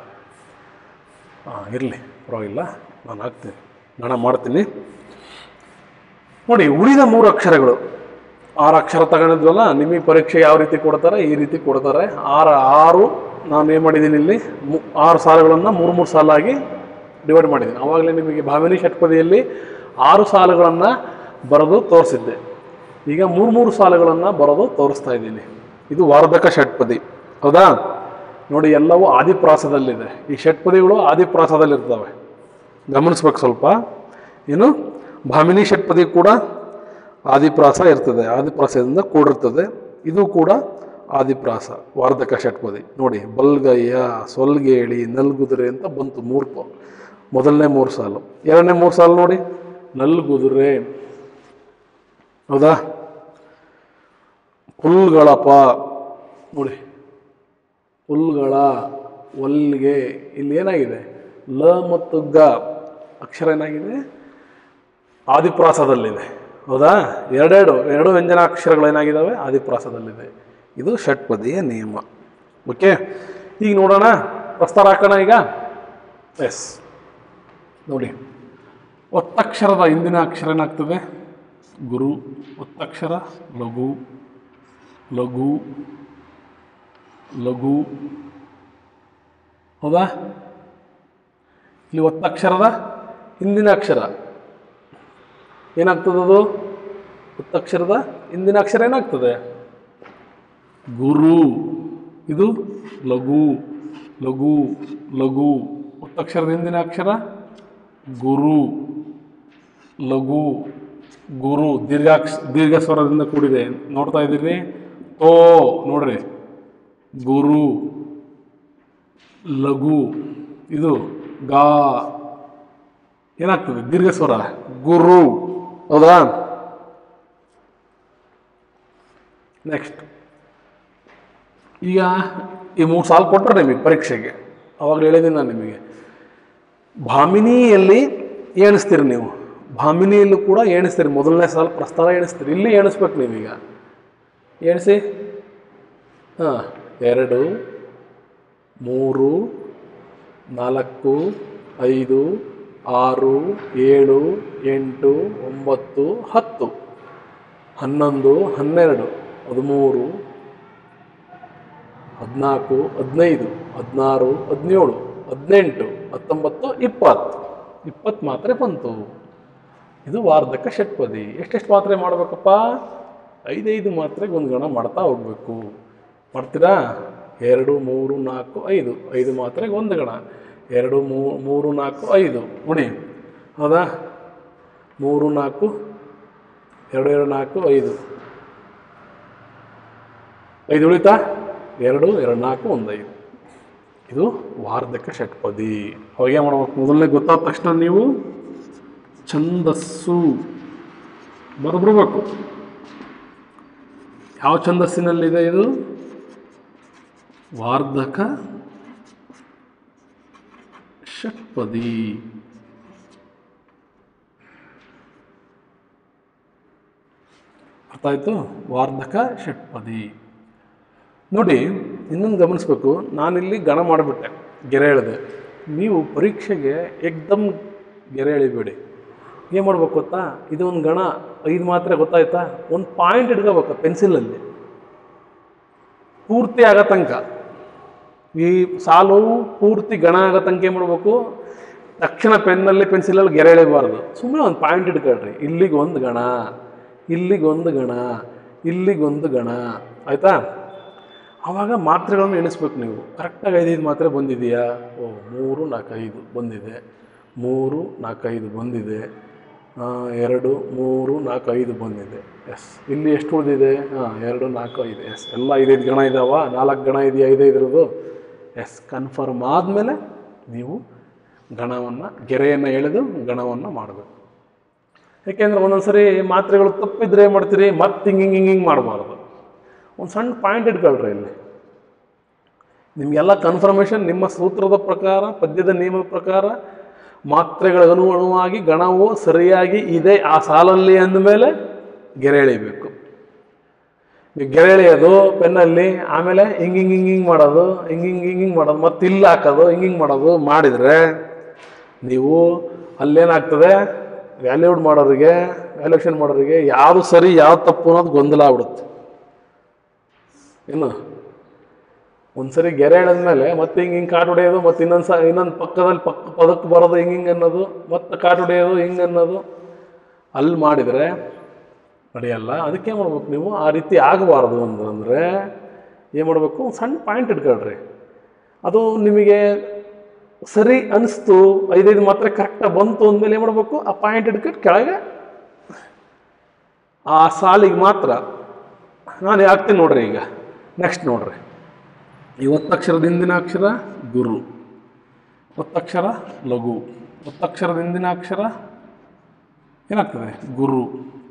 ಇರಲಿ, ಪರವಾಗಿಲ್ಲ, ನಾನು ಹಾಕ್ತೀನಿ, ನಾನು ಮಾಡ್ತೀನಿ. ನೋಡಿ, ಉಳಿದ 3 ಅಕ್ಷರಗಳು, 6 ಅಕ್ಷರ ತಗೊಂಡಿದ್ವಲ್ಲ, ನಿಮಗೆ ಪರೀಕ್ಷೆ ಯಾವ ರೀತಿ ಕೊಡ್ತಾರೆ, ಈ ರೀತಿ ಕೊಡ್ತಾರೆ. 6 ನಾನು ಏನು ಮಾಡಿದ್ದೀನಿ, ಇಲ್ಲಿ 6 ಸಾಲುಗಳನ್ನು 3 ಸಾಲಾಗಿ ಡಿವೈಡ್ ಮಾಡಿದ್ದೀನಿ. ಆವಾಗಲೇ ನಿಮಗೆ ಭಾಮಿನಿ ಷಟ್ಪದಿಯಲ್ಲಿ 6 ಸಾಲುಗಳನ್ನು ಬರೆದು ತೋರಿಸಿದ್ದೆ. ಈಗ 3 ಸಾಲುಗಳನ್ನು ಬರೆದು ತೋರಿಸ್ತಾ ಇದ್ದೀನಿ. ಇದು ವಾರ್ಧಕ ಷಟ್ಪದಿ, ಹೌದಾ? ನೋಡಿ, ಎಲ್ಲವೂ ಆದಿಪ್ರಾಸದಲ್ಲಿದೆ. ಈ ಷಟ್ಪದಿಗಳು ಆದಿಪ್ರಾಸದಲ್ಲಿರ್ತವೆ, ಗಮನಿಸ್ಬೇಕು ಸ್ವಲ್ಪ. ಏನು, ಭಾಮಿನಿ ಷಟ್ಪದಿ ಕೂಡ ಆದಿಪ್ರಾಸ ಇರ್ತದೆ, ಆದಿಪ್ರಾಸದಿಂದ ಕೂಡಿರ್ತದೆ. ಇದು ಕೂಡ ಆದಿಪ್ರಾಸ, ವಾರ್ಧಕ ಷಟ್ಪದಿ. ನೋಡಿ, ಬಲ್ಗಯ್ಯ, ಸೊಲ್ಗೇಳಿ, ನಲ್ಗುದುರೆ ಅಂತ ಬಂತು 3. ಮೊದಲನೇ 3 ಸಾಲು. ಎರಡನೇ 3 ಸಾಲು ನೋಡಿ, ನಲ್ಗುದುರೆ, ಹೌದಾ? ಪುಲ್ಗಳಪ, ನೋಡಿ, ಪುಲ್ಗಳ, ಒಲ್ಗೆ. ಇಲ್ಲಿ ಏನಾಗಿದೆ, ಲ ಮತ್ತು ಗ ಅಕ್ಷರ ಏನಾಗಿದೆ, ಆದಿಪ್ರಾಸದಲ್ಲಿದೆ, ಹೌದಾ? ಎರಡು ವ್ಯಂಜನಾಕ್ಷರಗಳೇನಾಗಿದ್ದಾವೆ, ಆದಿಪ್ರಾಸದಲ್ಲಿದೆ. ಇದು ಷಟ್ಪದಿಯ ನಿಯಮ. ಓಕೆ, ಈಗ ನೋಡೋಣ, ಪ್ರಸ್ತಾರ ಹಾಕೋಣ ಈಗ. ಎಸ್, ನೋಡಿ, ಒತ್ತಕ್ಷರದ ಹಿಂದಿನ ಅಕ್ಷರ ಏನಾಗ್ತದೆ, ಗುರು. ಒತ್ತಕ್ಷರ ಲಘು, ಲಘು, ಲಘು, ಹೌದಾ? ಇಲ್ಲಿ ಒತ್ತಕ್ಷರದ ಹಿಂದಿನ ಅಕ್ಷರ ಏನಾಗ್ತದೆ, ಅದು ಒತ್ತಕ್ಷರದ ಹಿಂದಿನ ಅಕ್ಷರ ಏನಾಗ್ತದೆ, ಗುರು. ಇದು ಲಘು, ಲಘು, ಲಘು. ಒತ್ತಕ್ಷರದ ಹಿಂದಿನ ಅಕ್ಷರ ಗುರು, ಲಘು, ಗುರು. ದೀರ್ಘ ಸ್ವರದಿಂದ ಕೂಡಿದೆ, ನೋಡ್ತಾ ಇದ್ದೀರಿ? ಓ, ನೋಡ್ರಿ, ಗುರು, ಲಘು. ಇದು ಗಾ, ಏನಾಗ್ತದೆ, ದೀರ್ಘ ಸ್ವರ, ಗುರು, ಹೌದಾ? ನೆಕ್ಸ್ಟ್, ಈಗ ಈ 3 ಸಾಲು ಕೊಟ್ಟರೆ ನಿಮಗೆ ಪರೀಕ್ಷೆಗೆ, ಅವಾಗಲೇ ಹೇಳಿದ್ದೀನಿ ನಾನು ನಿಮಗೆ. ಭಾಮಿನಿಯಲ್ಲಿ ಎಣಿಸ್ತೀರಿ ನೀವು, ಭಾಮಿನಿಯಲ್ಲೂ ಕೂಡ ಎಣಿಸ್ತೀರಿ. ಮೊದಲನೇ ಸಾಲು ಪ್ರಸ್ತಾರ ಎಣಿಸ್ತೀರಿ, ಇಲ್ಲಿ ಎಣಿಸ್ಬೇಕು ನೀವೀಗ. ಎಣಿಸಿ. 2, 3, 4, 5, 6, 7, 8, 9, 10, 11, 12, 13, 14, 15, 16, 17, 18, 19, 20. 20 ಮಾತ್ರೆ ಬಂತು. ಇದು ವಾರ್ಧಕ ಷಟ್ಪದಿ. ಎಷ್ಟೆಷ್ಟು ಮಾತ್ರೆ ಮಾಡಬೇಕಪ್ಪ? 5 ಮಾತ್ರೆಗೆ ಗುಣಗಣ ಮಾಡ್ತಾ ಹೋಗ್ಬೇಕು. ಮಾಡ್ತೀರಾ? 2, 3, 4, 5. 5 ಮಾತ್ರೆಗೆ ಒಂದು ಗಣ. 2, 3, 4, 5 ನೋಡಿ, ಹೌದಾ? 3, 4, 2, 2, 4, 5. 5 ಉಳಿತಾ? 2, 2, 4, 1, 5. ಇದು ವಾರ್ಧಕ ಷಟ್ಪದಿ. ಅವಾಗೇ ಮಾಡ್ಬೇಕು, ಮೊದಲನೇ ಗೊತ್ತಾದ ತಕ್ಷಣ ನೀವು ಛಂದಸ್ಸು ಬರಬೇಕು. ಯಾವ ಛಂದಸ್ಸಿನಲ್ಲಿದೆ ಇದು? ವಾರ್ಧಕ ಷಟ್ಪದಿ. ಅರ್ಥ ಆಯಿತು? ವಾರ್ಧಕ ಷಟ್ಪದಿ. ನೋಡಿ, ಇನ್ನೊಂದು ಗಮನಿಸ್ಬೇಕು. ನಾನಿಲ್ಲಿ ಗಣ ಮಾಡಿಬಿಟ್ಟೆ, ಗೆರೆ ಎಳೆದೆ. ನೀವು ಪರೀಕ್ಷೆಗೆ ಏಕ್ದಮ್ ಗೆರೆ ಎಳಿಬೇಡಿ. ಏನು ಮಾಡ್ಬೇಕು ಗೊತ್ತಾ? ಇದು ಒಂದು ಗಣ 5 ಮಾತ್ರೆ, ಗೊತ್ತಾಯ್ತಾ? ಒಂದು ಪಾಯಿಂಟ್ ಇಟ್ಕೋಬೇಕು ಪೆನ್ಸಿಲಲ್ಲಿ ಪೂರ್ತಿ ಆಗೋ ತನಕ. ಈ ಸಾಲು ಪೂರ್ತಿ ಗಣ ಆಗೋ ತನಕ ಏನು ಮಾಡಬೇಕು? ತಕ್ಷಣ ಪೆನ್ನಲ್ಲಿ ಪೆನ್ಸಿಲಲ್ಲಿ ಗೆರೆ ಎಳಿಬಾರ್ದು. ಸುಮ್ಮನೆ ಒಂದು ಪಾಯಿಂಟ್ ಇಟ್ಕೊಳ್ರಿ. ಇಲ್ಲಿಗೊಂದು ಗಣ, ಇಲ್ಲಿಗೊಂದು ಗಣ, ಇಲ್ಲಿಗೊಂದು ಗಣ, ಆಯಿತಾ? ಆವಾಗ ಮಾತ್ರೆಗಳನ್ನು ಎಣಿಸ್ಬೇಕು ನೀವು. ಕರೆಕ್ಟಾಗಿ 5 ಮಾತ್ರೆ ಬಂದಿದೆಯಾ? 3, 4, 5 ಬಂದಿದೆ. 3, 4, 5 ಬಂದಿದೆ. 2, 3, 4, 5 ಬಂದಿದೆ. ಎಸ್. ಇಲ್ಲಿ ಎಷ್ಟು ಉಳಿದಿದೆ? 2, 4, 5. ಎಸ್. ಎಲ್ಲ 5 ಗಣ ಇದ್ದಾವ? 4 ಗಣ ಇದೆಯಾ? 5 ಇರೋದು? ಎಸ್. ಕನ್ಫರ್ಮ್ ಆದಮೇಲೆ ನೀವು ಗಣವನ್ನು, ಗೆರೆಯನ್ನು ಎಳೆದು ಗಣವನ್ನು ಮಾಡಬೇಕು. ಯಾಕೆಂದರೆ ಒಂದೊಂದು ಸರಿ ಮಾತ್ರೆಗಳು ತಪ್ಪಿದ್ರೆ ಏನು ಮಾಡ್ತೀರಿ? ಮತ್ತೆ ಹಿಂಗೆ ಮಾಡಬಾರ್ದು. ಒಂದು ಸಣ್ಣ ಪಾಯಿಂಟ್ ಇಟ್ಕೊಳ್ರಿ ಇಲ್ಲಿ. ನಿಮಗೆಲ್ಲ ಕನ್ಫರ್ಮೇಷನ್ ನಿಮ್ಮ ಸೂತ್ರದ ಪ್ರಕಾರ, ಪದ್ಯದ ನಿಯಮದ ಪ್ರಕಾರ ಮಾತ್ರೆಗಳಿಗೆ ಅನುಗುಣವಾಗಿ ಗಣವು ಸರಿಯಾಗಿ ಇದೆ ಆ ಸಾಲಲ್ಲಿ ಅಂದಮೇಲೆ ಗೆರೆ ಎಳಿಬೇಕು. ನೀವು ಗೆರೆ ಎಳೆಯೋದು ಪೆನ್ನಲ್ಲಿ, ಆಮೇಲೆ ಹಿಂಗೆ ಮಾಡೋದು, ಹಿಂಗೆ ಮಾಡೋದು, ಮತ್ತೆ ಇಲ್ಲಿ ಹಾಕೋದು, ಹಿಂಗೆ ಮಾಡೋದು ಮಾಡಿದರೆ ನೀವು ಅಲ್ಲೇನಾಗ್ತದೆ? ವ್ಯಾಲ್ಯೂಯೇಷನ್ ಮಾಡೋರಿಗೆ ಯಾವುದು ಸರಿ ಯಾವ್ದು ತಪ್ಪು ಅನ್ನೋದು ಗೊಂದಲ ಆಗ್ಬಿಡುತ್ತೆ. ಇನ್ನು ಒಂದು ಸರಿ ಗೆರೆ ಎಳೆದ್ಮೇಲೆ ಮತ್ತೆ ಹಿಂಗೆ ಕಾಟು ಹೊಡೆಯೋದು, ಮತ್ತು ಇನ್ನೊಂದು ಪಕ್ಕದಲ್ಲಿ ಪದಕ್ಕೆ ಬರೋದು, ಹಿಂಗೆ ಅನ್ನೋದು, ಮತ್ತೆ ಕಾಟು ಹೊಡೆಯೋದು, ಹಿಂಗೆ ಅನ್ನೋದು ಅಲ್ಲಿ ಮಾಡಿದರೆ ನಡೆಯಲ್ಲ. ಅದಕ್ಕೆ ಮಾಡ್ಬೇಕು ನೀವು? ಆ ರೀತಿ ಆಗಬಾರ್ದು ಅಂದರೆ ಏನು ಮಾಡಬೇಕು? ಸಣ್ಣ ಪಾಯಿಂಟ್ ಇಟ್ಕೊಳ್ರಿ. ಅದು ನಿಮಗೆ ಸರಿ ಅನಿಸ್ತು, 5 ಮಾತ್ರ ಕರೆಕ್ಟಾಗಿ ಬಂತು ಅಂದಮೇಲೆ ಏನು ಮಾಡಬೇಕು? ಆ ಪಾಯಿಂಟ್ ಇಟ್ಕೊಂಡು ಕೆಳಗೆ ಆ ಸಾಲಿಗೆ ಮಾತ್ರ ನಾನು ಹಾಕ್ತೀನಿ ನೋಡ್ರಿ. ಈಗ ನೆಕ್ಸ್ಟ್ ನೋಡ್ರಿ, ಈ ಒತ್ತಕ್ಷರದ ಹಿಂದಿನ ಅಕ್ಷರ ಗುರು, ಒತ್ತಕ್ಷರ ಲಘು, ಒತ್ತಕ್ಷರದ ಹಿಂದಿನ ಅಕ್ಷರ ಏನಾಗ್ತದೆ? ಗುರು.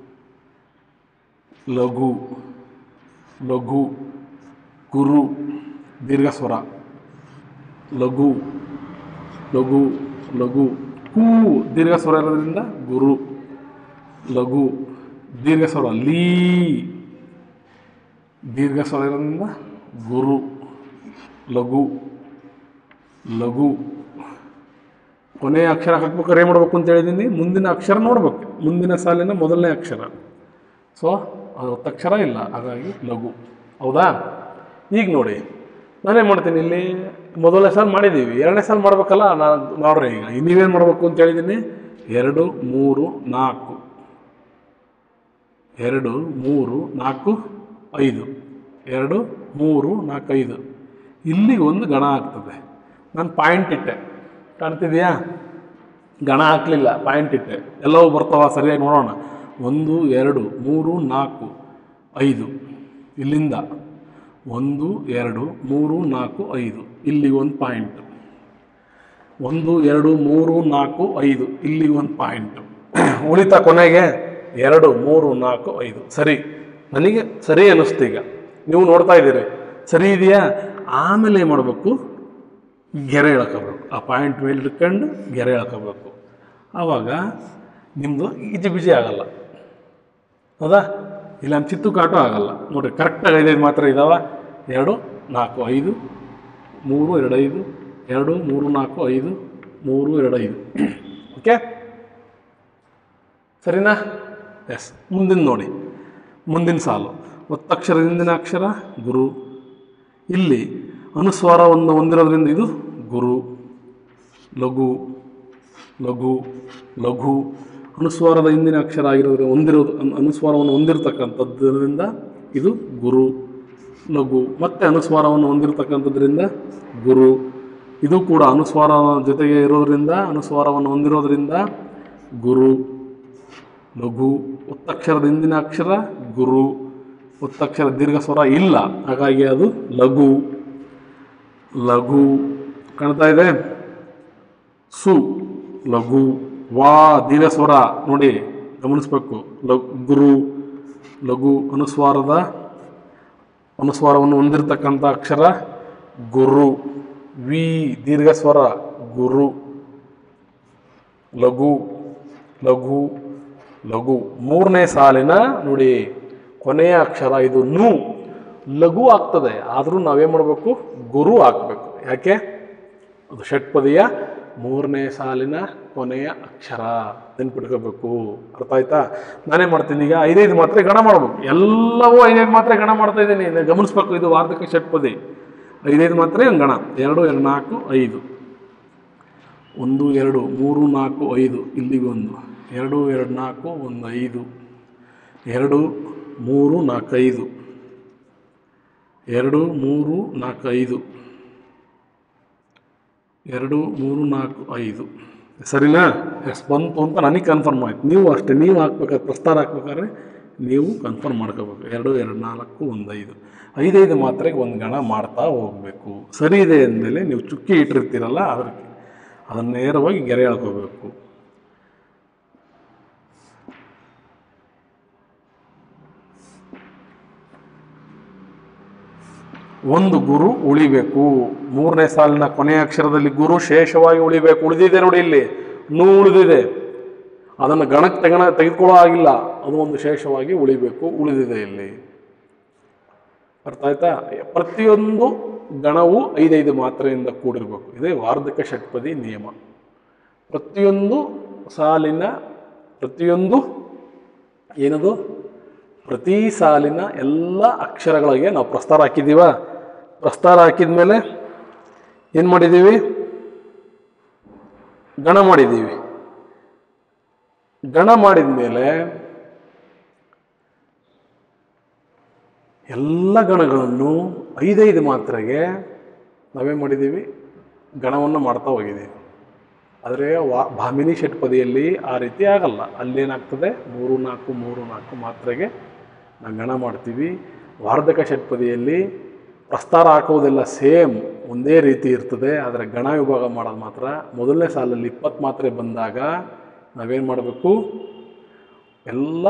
ಲಘು, ಲಘು, ಗುರು, ದೀರ್ಘ ಸ್ವರ, ಲಘು, ಲಘು, ಲಘು, ಕೂ ದೀರ್ಘ ಸ್ವರ ಇರೋದ್ರಿಂದ ಗುರು. ಲಘು, ದೀರ್ಘ ಸ್ವರ ಲೀ, ದೀರ್ಘ ಸ್ವರ ಇರೋದ್ರಿಂದ ಗುರು. ಲಘು, ಲಘು. ಕೊನೆಯ ಅಕ್ಷರ ಹಾಕ್ಬೇಕಾದ್ರೆ ಏನು ಮಾಡಬೇಕು ಅಂತ ಹೇಳಿದ್ದೀನಿ? ಮುಂದಿನ ಅಕ್ಷರ ನೋಡ್ಬೇಕು, ಮುಂದಿನ ಸಾಲಿನ ಮೊದಲನೇ ಅಕ್ಷರ. ಸೊ ಅದು ಒತ್ತಕ್ಷರ ಇಲ್ಲ, ಹಾಗಾಗಿ ಲಘು. ಹೌದಾ? ಈಗ ನೋಡಿ, ನಾನೇನು ಮಾಡ್ತೀನಿ ಇಲ್ಲಿ? ಮೊದಲನೇ ಸಾಲು ಮಾಡಿದ್ದೀವಿ, 2ನೇ ಸಾಲು ಮಾಡಬೇಕಲ್ಲ. ನೋಡ್ರಿ, ಈಗ ನೀವೇನು ಮಾಡಬೇಕು ಅಂತ ಹೇಳಿದ್ದೀನಿ? 2, 3, 4, 2, 3, 4, 5, 2, 3, 4, 5. ಇಲ್ಲಿಗೆ ಒಂದು ಗಣ ಆಗ್ತದೆ. ನಾನು ಪಾಯಿಂಟ್ ಇಟ್ಟೆ, ಕಾಣ್ತಿದೆಯಾ? ಗಣ ಹಾಕಲಿಲ್ಲ, ಪಾಯಿಂಟ್ ಇಟ್ಟೆ. ಎಲ್ಲವೂ ಬರ್ತಾವ ಸರಿಯಾಗಿ ನೋಡೋಣ. 1, 2, 3, 4, 5. ಇಲ್ಲಿಂದ 1, 2, 3, 4, 5. ಇಲ್ಲಿಗೆ ಒಂದು ಪಾಯಿಂಟ್. 1, 2, 3, 4, 5. ಇಲ್ಲಿಗೆ ಒಂದು ಪಾಯಿಂಟು. ಉಳಿತಾ ಕೊನೆಗೆ 2, 3, 4, 5. ಸರಿ, ನನಗೆ ಸರಿ ಅನ್ನಿಸ್ತು. ಈಗ ನೀವು ನೋಡ್ತಾ ಇದ್ದೀರಿ, ಸರಿ ಇದೆಯಾ? ಆಮೇಲೆ ಏನು ಮಾಡಬೇಕು? ಗೆರೆ ಎಳ್ಕೋಬೇಕು. ಆ ಪಾಯಿಂಟ್ ಮೇಲೆ ಇಟ್ಕೊಂಡು ಗೆರೆ ಎಳ್ಕೋಬೇಕು. ಆವಾಗ ನಿಮ್ಮದು ಈಜಿ ಬಿಜಿ ಆಗಲ್ಲ. ಹೌದಾ? ಇಲ್ಲ ಚಿತ್ತು ಕಾಟು ಆಗಲ್ಲ. ನೋಡಿರಿ, ಕರೆಕ್ಟಾಗಿ 5 ಮಾತ್ರ ಇದ್ದಾವೆ. 2, 4, 5, 3, 2, 5, 2, 3, 4, 5, 3, 2, 5. ಓಕೆ, ಸರಿನಾ? ಎಸ್. ಮುಂದಿನ ನೋಡಿ, ಮುಂದಿನ ಸಾಲು ಒತ್ತಕ್ಷರದ ಹಿಂದಿನ ಅಕ್ಷರ ಗುರು. ಇಲ್ಲಿ ಅನುಸ್ವಾರವನ್ನು ಹೊಂದಿರೋದ್ರಿಂದ ಇದು ಗುರು. ಲಘು, ಲಘು, ಲಘು. ಅನುಸ್ವಾರದ ಹಿಂದಿನ ಅಕ್ಷರ ಆಗಿರೋದು ಅನುಸ್ವಾರವನ್ನು ಹೊಂದಿರತಕ್ಕಂಥದ್ದರಿಂದ ಇದು ಗುರು. ಲಘು. ಮತ್ತೆ ಅನುಸ್ವಾರವನ್ನು ಹೊಂದಿರತಕ್ಕಂಥದ್ರಿಂದ ಗುರು. ಇದು ಕೂಡ ಅನುಸ್ವಾರ ಜೊತೆಗೆ ಇರೋದ್ರಿಂದ, ಅನುಸ್ವಾರವನ್ನು ಹೊಂದಿರೋದ್ರಿಂದ ಗುರು. ಲಘು. ಒತ್ತಕ್ಷರದ ಹಿಂದಿನ ಅಕ್ಷರ ಗುರು. ಒತ್ತಕ್ಷರ ದೀರ್ಘ ಸ್ವರ ಇಲ್ಲ, ಹಾಗಾಗಿ ಅದು ಲಘು. ಲಘು ಕಾಣ್ತಾ ಇದೆ? ಸು ಲಘು. ವಾ ದೀರ್ಘ ಸ್ವರ ನೋಡಿ ಗಮನಿಸ್ಬೇಕು. ಗುರು ಲಘು ಅನುಸ್ವಾರವನ್ನು ಹೊಂದಿರತಕ್ಕಂಥ ಅಕ್ಷರ ಗುರು. ವಿ ದೀರ್ಘ ಸ್ವರ ಗುರು. ಲಘು ಲಘು ಲಘು. ಮೂರನೇ ಸಾಲಿನ ನೋಡಿ ಕೊನೆಯ ಅಕ್ಷರ ಇದು ನು. ಲಘು ಆಗ್ತದೆ, ಆದರೂ ನಾವೇನು ಮಾಡಬೇಕು? ಗುರು ಹಾಕಬೇಕು. ಯಾಕೆ? ಅದು ಷಟ್ಪದಿಯ ಮೂರನೇ ಸಾಲಿನ ಕೊನೆಯ ಅಕ್ಷರ. ನೆನ್ಪಿಟ್ಕೋಬೇಕು. ಅರ್ಥ ಆಯ್ತಾ? ನಾನೇ ಮಾಡ್ತೀನಿ ಈಗ 5 ಮಾತ್ರೆ ಗಣ ಮಾಡಬೇಕು. ಎಲ್ಲವೂ 5 ಮಾತ್ರೆ ಗಣ ಮಾಡ್ತಾ ಇದ್ದೀನಿ, ಗಮನಿಸ್ಬೇಕು. ಇದು ವಾರ್ಧಕ ಷಟ್ಪದಿ. 5 ಮಾತ್ರೆ ಗಣ. 2 2 4 5 1 2 3 4 5 ಇಲ್ಲಿಗೆ 1 2 2 4 1 5 2 3 4 5 2 3 4 5 2 3 4 5 ಸರಿನಾ? ಎಸ್ ಬಂತು ಅಂತ ನನಗೆ ಕನ್ಫರ್ಮ್ ಆಯ್ತು. ನೀವು ಅಷ್ಟೇ, ನೀವು ಹಾಕ್ಬೇಕಾದ್ರೆ ಪ್ರಸ್ತಾರ ಹಾಕ್ಬೇಕಾದ್ರೆ ನೀವು ಕನ್ಫರ್ಮ್ ಮಾಡ್ಕೋಬೇಕು. 2 2 4 1 5 5 ಮಾತ್ರೆಗೆ ಒಂದು ಗಣ ಮಾಡ್ತಾ ಹೋಗಬೇಕು. ಸರಿ ಇದೆ ಅಂದಮೇಲೆ ನೀವು ಚುಕ್ಕಿ ಇಟ್ಟಿರ್ತೀರಲ್ಲ ಅದನ್ನು ನೇರವಾಗಿ ಗೆರೆ ಎಳ್ಕೋಬೇಕು. ಒಂದು ಗುರು ಉಳಿಬೇಕು. ಮೂರನೇ ಸಾಲಿನ ಕೊನೆಯ ಅಕ್ಷರದಲ್ಲಿ ಗುರು ಶೇಷವಾಗಿ ಉಳಿಬೇಕು. ಉಳಿದಿದೆ ನೋಡಿ, ಇಲ್ಲಿ ನೂ ಉಳಿದಿದೆ, ಅದನ್ನು ಗಣಕ್ಕೆ ತೆಗೆದುಕೊಳ್ಳೋ ಆಗಿಲ್ಲ. ಅದು ಒಂದು ಶೇಷವಾಗಿ ಉಳಿಬೇಕು, ಉಳಿದಿದೆ ಇಲ್ಲಿ. ಅರ್ಥ ಆಯ್ತಾ? ಪ್ರತಿಯೊಂದು ಗಣವು 5 ಮಾತ್ರೆಯಿಂದ ಕೂಡಿರಬೇಕು. ಇದೇ ವಾರ್ಧಕ ಷಟ್ಪದಿ ನಿಯಮ. ಪ್ರತಿಯೊಂದು ಸಾಲಿನ ಪ್ರತಿ ಸಾಲಿನ ಎಲ್ಲ ಅಕ್ಷರಗಳಿಗೆ ನಾವು ಪ್ರಸ್ತಾರ ಹಾಕಿದ್ದೀವ. ಪ್ರಸ್ತಾರ ಹಾಕಿದ ಮೇಲೆ ಏನು ಮಾಡಿದ್ದೀವಿ? ಗಣ ಮಾಡಿದ್ದೀವಿ. ಗಣ ಮಾಡಿದ ಮೇಲೆ ಎಲ್ಲ ಗಣಗಳನ್ನು 5 ಮಾತ್ರೆಗೆ ನಾವೇನು ಮಾಡಿದ್ದೀವಿ? ಗಣವನ್ನು ಮಾಡ್ತಾ ಹೋಗಿದ್ದೀವಿ. ಆದರೆ ಭಾಮಿನಿ ಷಟ್ಪದಿಯಲ್ಲಿ ಆ ರೀತಿ ಆಗಲ್ಲ. ಅಲ್ಲೇನಾಗ್ತದೆ? 3 4 3 4 ಮಾತ್ರೆಗೆ ನಾವು ಗಣ ಮಾಡ್ತೀವಿ. ವಾರ್ಧಕ ಷಟ್ಪದಿಯಲ್ಲಿ ಪ್ರಸ್ತಾರ ಹಾಕೋದೆಲ್ಲ ಸೇಮ್ ಒಂದೇ ರೀತಿ ಇರ್ತದೆ. ಆದರೆ ಗಣ ವಿಭಾಗ ಮಾಡೋದು ಮಾತ್ರ ಮೊದಲನೇ ಸಾಲಲ್ಲಿ 20 ಮಾತ್ರೆ ಬಂದಾಗ ನಾವೇನು ಮಾಡಬೇಕು? ಎಲ್ಲ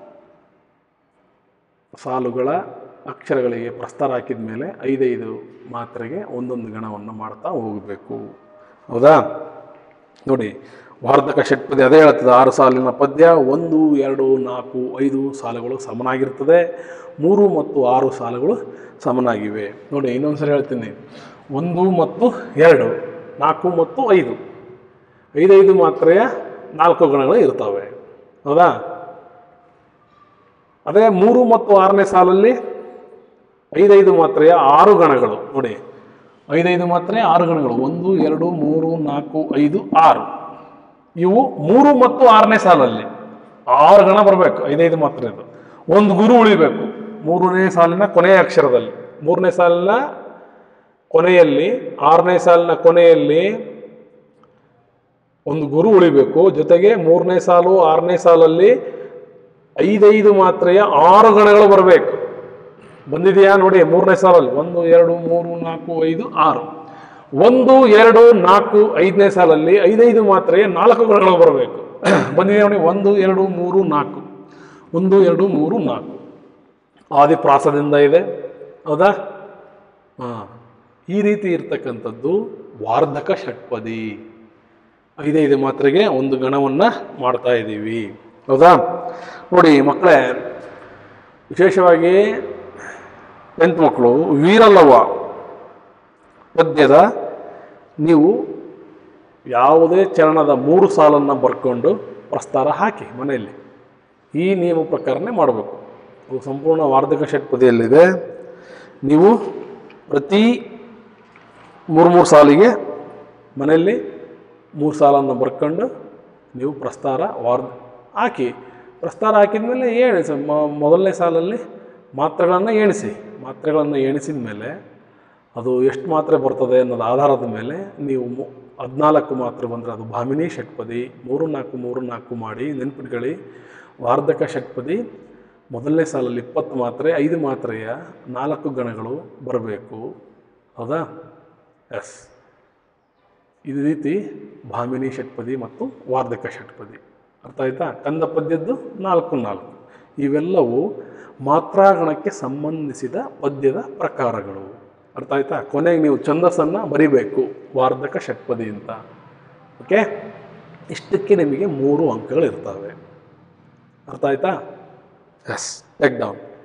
ಸಾಲುಗಳ ಅಕ್ಷರಗಳಿಗೆ ಪ್ರಸ್ತಾರ ಹಾಕಿದ ಮೇಲೆ 5 ಮಾತ್ರೆಗೆ ಒಂದೊಂದು ಗಣವನ್ನು ಮಾಡ್ತಾ ಹೋಗಬೇಕು. ಹೌದಾ? ನೋಡಿ, ವಾರ್ಧಕ ಷಟ್ಪದಿ ಅದೇ ಹೇಳ್ತದೆ. 6 ಸಾಲಿನ ಪದ್ಯ 1 2 4 5 ಸಾಲುಗಳು ಸಮನಾಗಿರ್ತದೆ. 3 ಮತ್ತು 6 ಸಾಲುಗಳು ಸಮನಾಗಿವೆ. ನೋಡಿ, ಇನ್ನೊಂದು ಸರಿ ಹೇಳ್ತೀನಿ. 1 ಮತ್ತು 2 4 ಮತ್ತು 5 5 ಮಾತ್ರೆಯ 4 ಗಣಗಳು ಇರ್ತವೆ. ಹೌದಾ? ಅದೇ 3 ಮತ್ತು 6ನೇ ಸಾಲಲ್ಲಿ 5 ಮಾತ್ರೆಯ 6 ಗಣಗಳು. ನೋಡಿ, 5 ಮಾತ್ರೆ 6 ಗಣಗಳು. 1 2 3 4 5 6 ಇವು 3 ಮತ್ತು 6ನೇ ಸಾಲಲ್ಲಿ 6 ಗಣ ಬರಬೇಕು. 5 ಮಾತ್ರೆ. ಒಂದು ಗುರು ಉಳಿಬೇಕು 3ನೇ ಸಾಲಿನ ಕೊನೆಯ ಅಕ್ಷರದಲ್ಲಿ. 3ನೇ ಸಾಲಿನ ಕೊನೆಯಲ್ಲಿ 6ನೇ ಸಾಲಿನ ಕೊನೆಯಲ್ಲಿ ಒಂದು ಗುರು ಉಳಿಬೇಕು. ಜೊತೆಗೆ 3ನೇ ಸಾಲು 6ನೇ ಸಾಲಲ್ಲಿ 5 ಮಾತ್ರೆಯ 6 ಗಣಗಳು ಬರಬೇಕು. ಬಂದಿದೆಯಾ? ನೋಡಿ, 3ನೇ ಸಾಲಲ್ಲಿ 1 2 3 4 5 6 1 2 4 5ನೇ ಸಾಲಲ್ಲಿ 5 ಮಾತ್ರೆಯ 4 ಗಣಗಳು ಬರಬೇಕು. ಬಂದಿದೆ ನೋಡಿ, 1 2 3 4 1 2 3 4 ಆದಿಪ್ರಾಸದಿಂದ ಇದೆ. ಹೌದಾ? ಈ ರೀತಿ ಇರ್ತಕ್ಕಂಥದ್ದು ವಾರ್ಧಕ ಷಟ್ಪದಿ. 5 ಮಾತ್ರೆಗೆ ಒಂದು ಗಣವನ್ನು ಮಾಡ್ತಾ ಇದ್ದೀವಿ. ಹೌದಾ? ನೋಡಿ ಮಕ್ಕಳೇ, ವಿಶೇಷವಾಗಿ 10th ಮಕ್ಕಳು ವೀರಲವ ಪದ್ಯದ ನೀವು ಯಾವುದೇ ಚರಣದ 3 ಸಾಲನ್ನು ಬರ್ಕೊಂಡು ಪ್ರಸ್ತಾರ ಹಾಕಿ ಮನೆಯಲ್ಲಿ. ಈ ನಿಯಮ ಪ್ರಕಾರನೇ ಮಾಡಬೇಕು. ಅದು ಸಂಪೂರ್ಣ ವಾರ್ಧಕ ಷಟ್ಪದಿಯಲ್ಲಿದೆ. ನೀವು ಪ್ರತಿ 3 ಸಾಲಿಗೆ ಮನೆಯಲ್ಲಿ 3 ಸಾಲನ್ನು ಬರ್ಕೊಂಡು ನೀವು ಪ್ರಸ್ತಾರ ಹಾಕಿ. ಪ್ರಸ್ತಾರ ಹಾಕಿದ ಮೇಲೆ ಎಣಿಸಿ. ಮೊದಲನೇ ಸಾಲಲ್ಲಿ ಮಾತ್ರೆಗಳನ್ನು ಎಣಿಸಿದ ಮೇಲೆ ಅದು ಎಷ್ಟು ಮಾತ್ರೆ ಬರ್ತದೆ ಅನ್ನೋದು ಆಧಾರದ ಮೇಲೆ ನೀವು 14 ಮಾತ್ರೆ ಬಂದರೆ ಅದು ಭಾಮಿನಿ ಷಟ್ಪದಿ. 3 4 3 4 ಮಾಡಿ ನೆನ್ಪಿಟ್ಕೊಳ್ಳಿ. ವಾರ್ಧಕ ಷಟ್ಪದಿ ಮೊದಲನೇ ಸಾಲಲ್ಲಿ 20 ಮಾತ್ರೆ, 5 ಮಾತ್ರೆಯ 4 ಗಣಗಳು ಬರಬೇಕು. ಹೌದಾ? ಎಸ್. ಇದೇ ರೀತಿ ಭಾಮಿನಿ ಷಟ್ಪದಿ ಮತ್ತು ವಾರ್ಧಕ ಷಟ್ಪದಿ. ಅರ್ಥ ಆಯ್ತಾ? ಕಂದ ಪದ್ಯದ್ದು 4 ಇವೆಲ್ಲವೂ ಮಾತ್ರಾಗಣಕ್ಕೆ ಸಂಬಂಧಿಸಿದ ಪದ್ಯದ ಪ್ರಕಾರಗಳು. ಅರ್ಥ ಆಯ್ತಾ? ಕೊನೆಗೆ ನೀವು ಛಂದಸ್ಸನ್ನು ಬರಿಬೇಕು ವಾರ್ಧಕ ಷಟ್ಪದಿ ಅಂತ. ಓಕೆ, ಇಷ್ಟಕ್ಕೆ ನಿಮಗೆ 3 ಅಂಕಗಳಿರ್ತವೆ. ಅರ್ಥ ಆಯ್ತಾ? Yes, take down.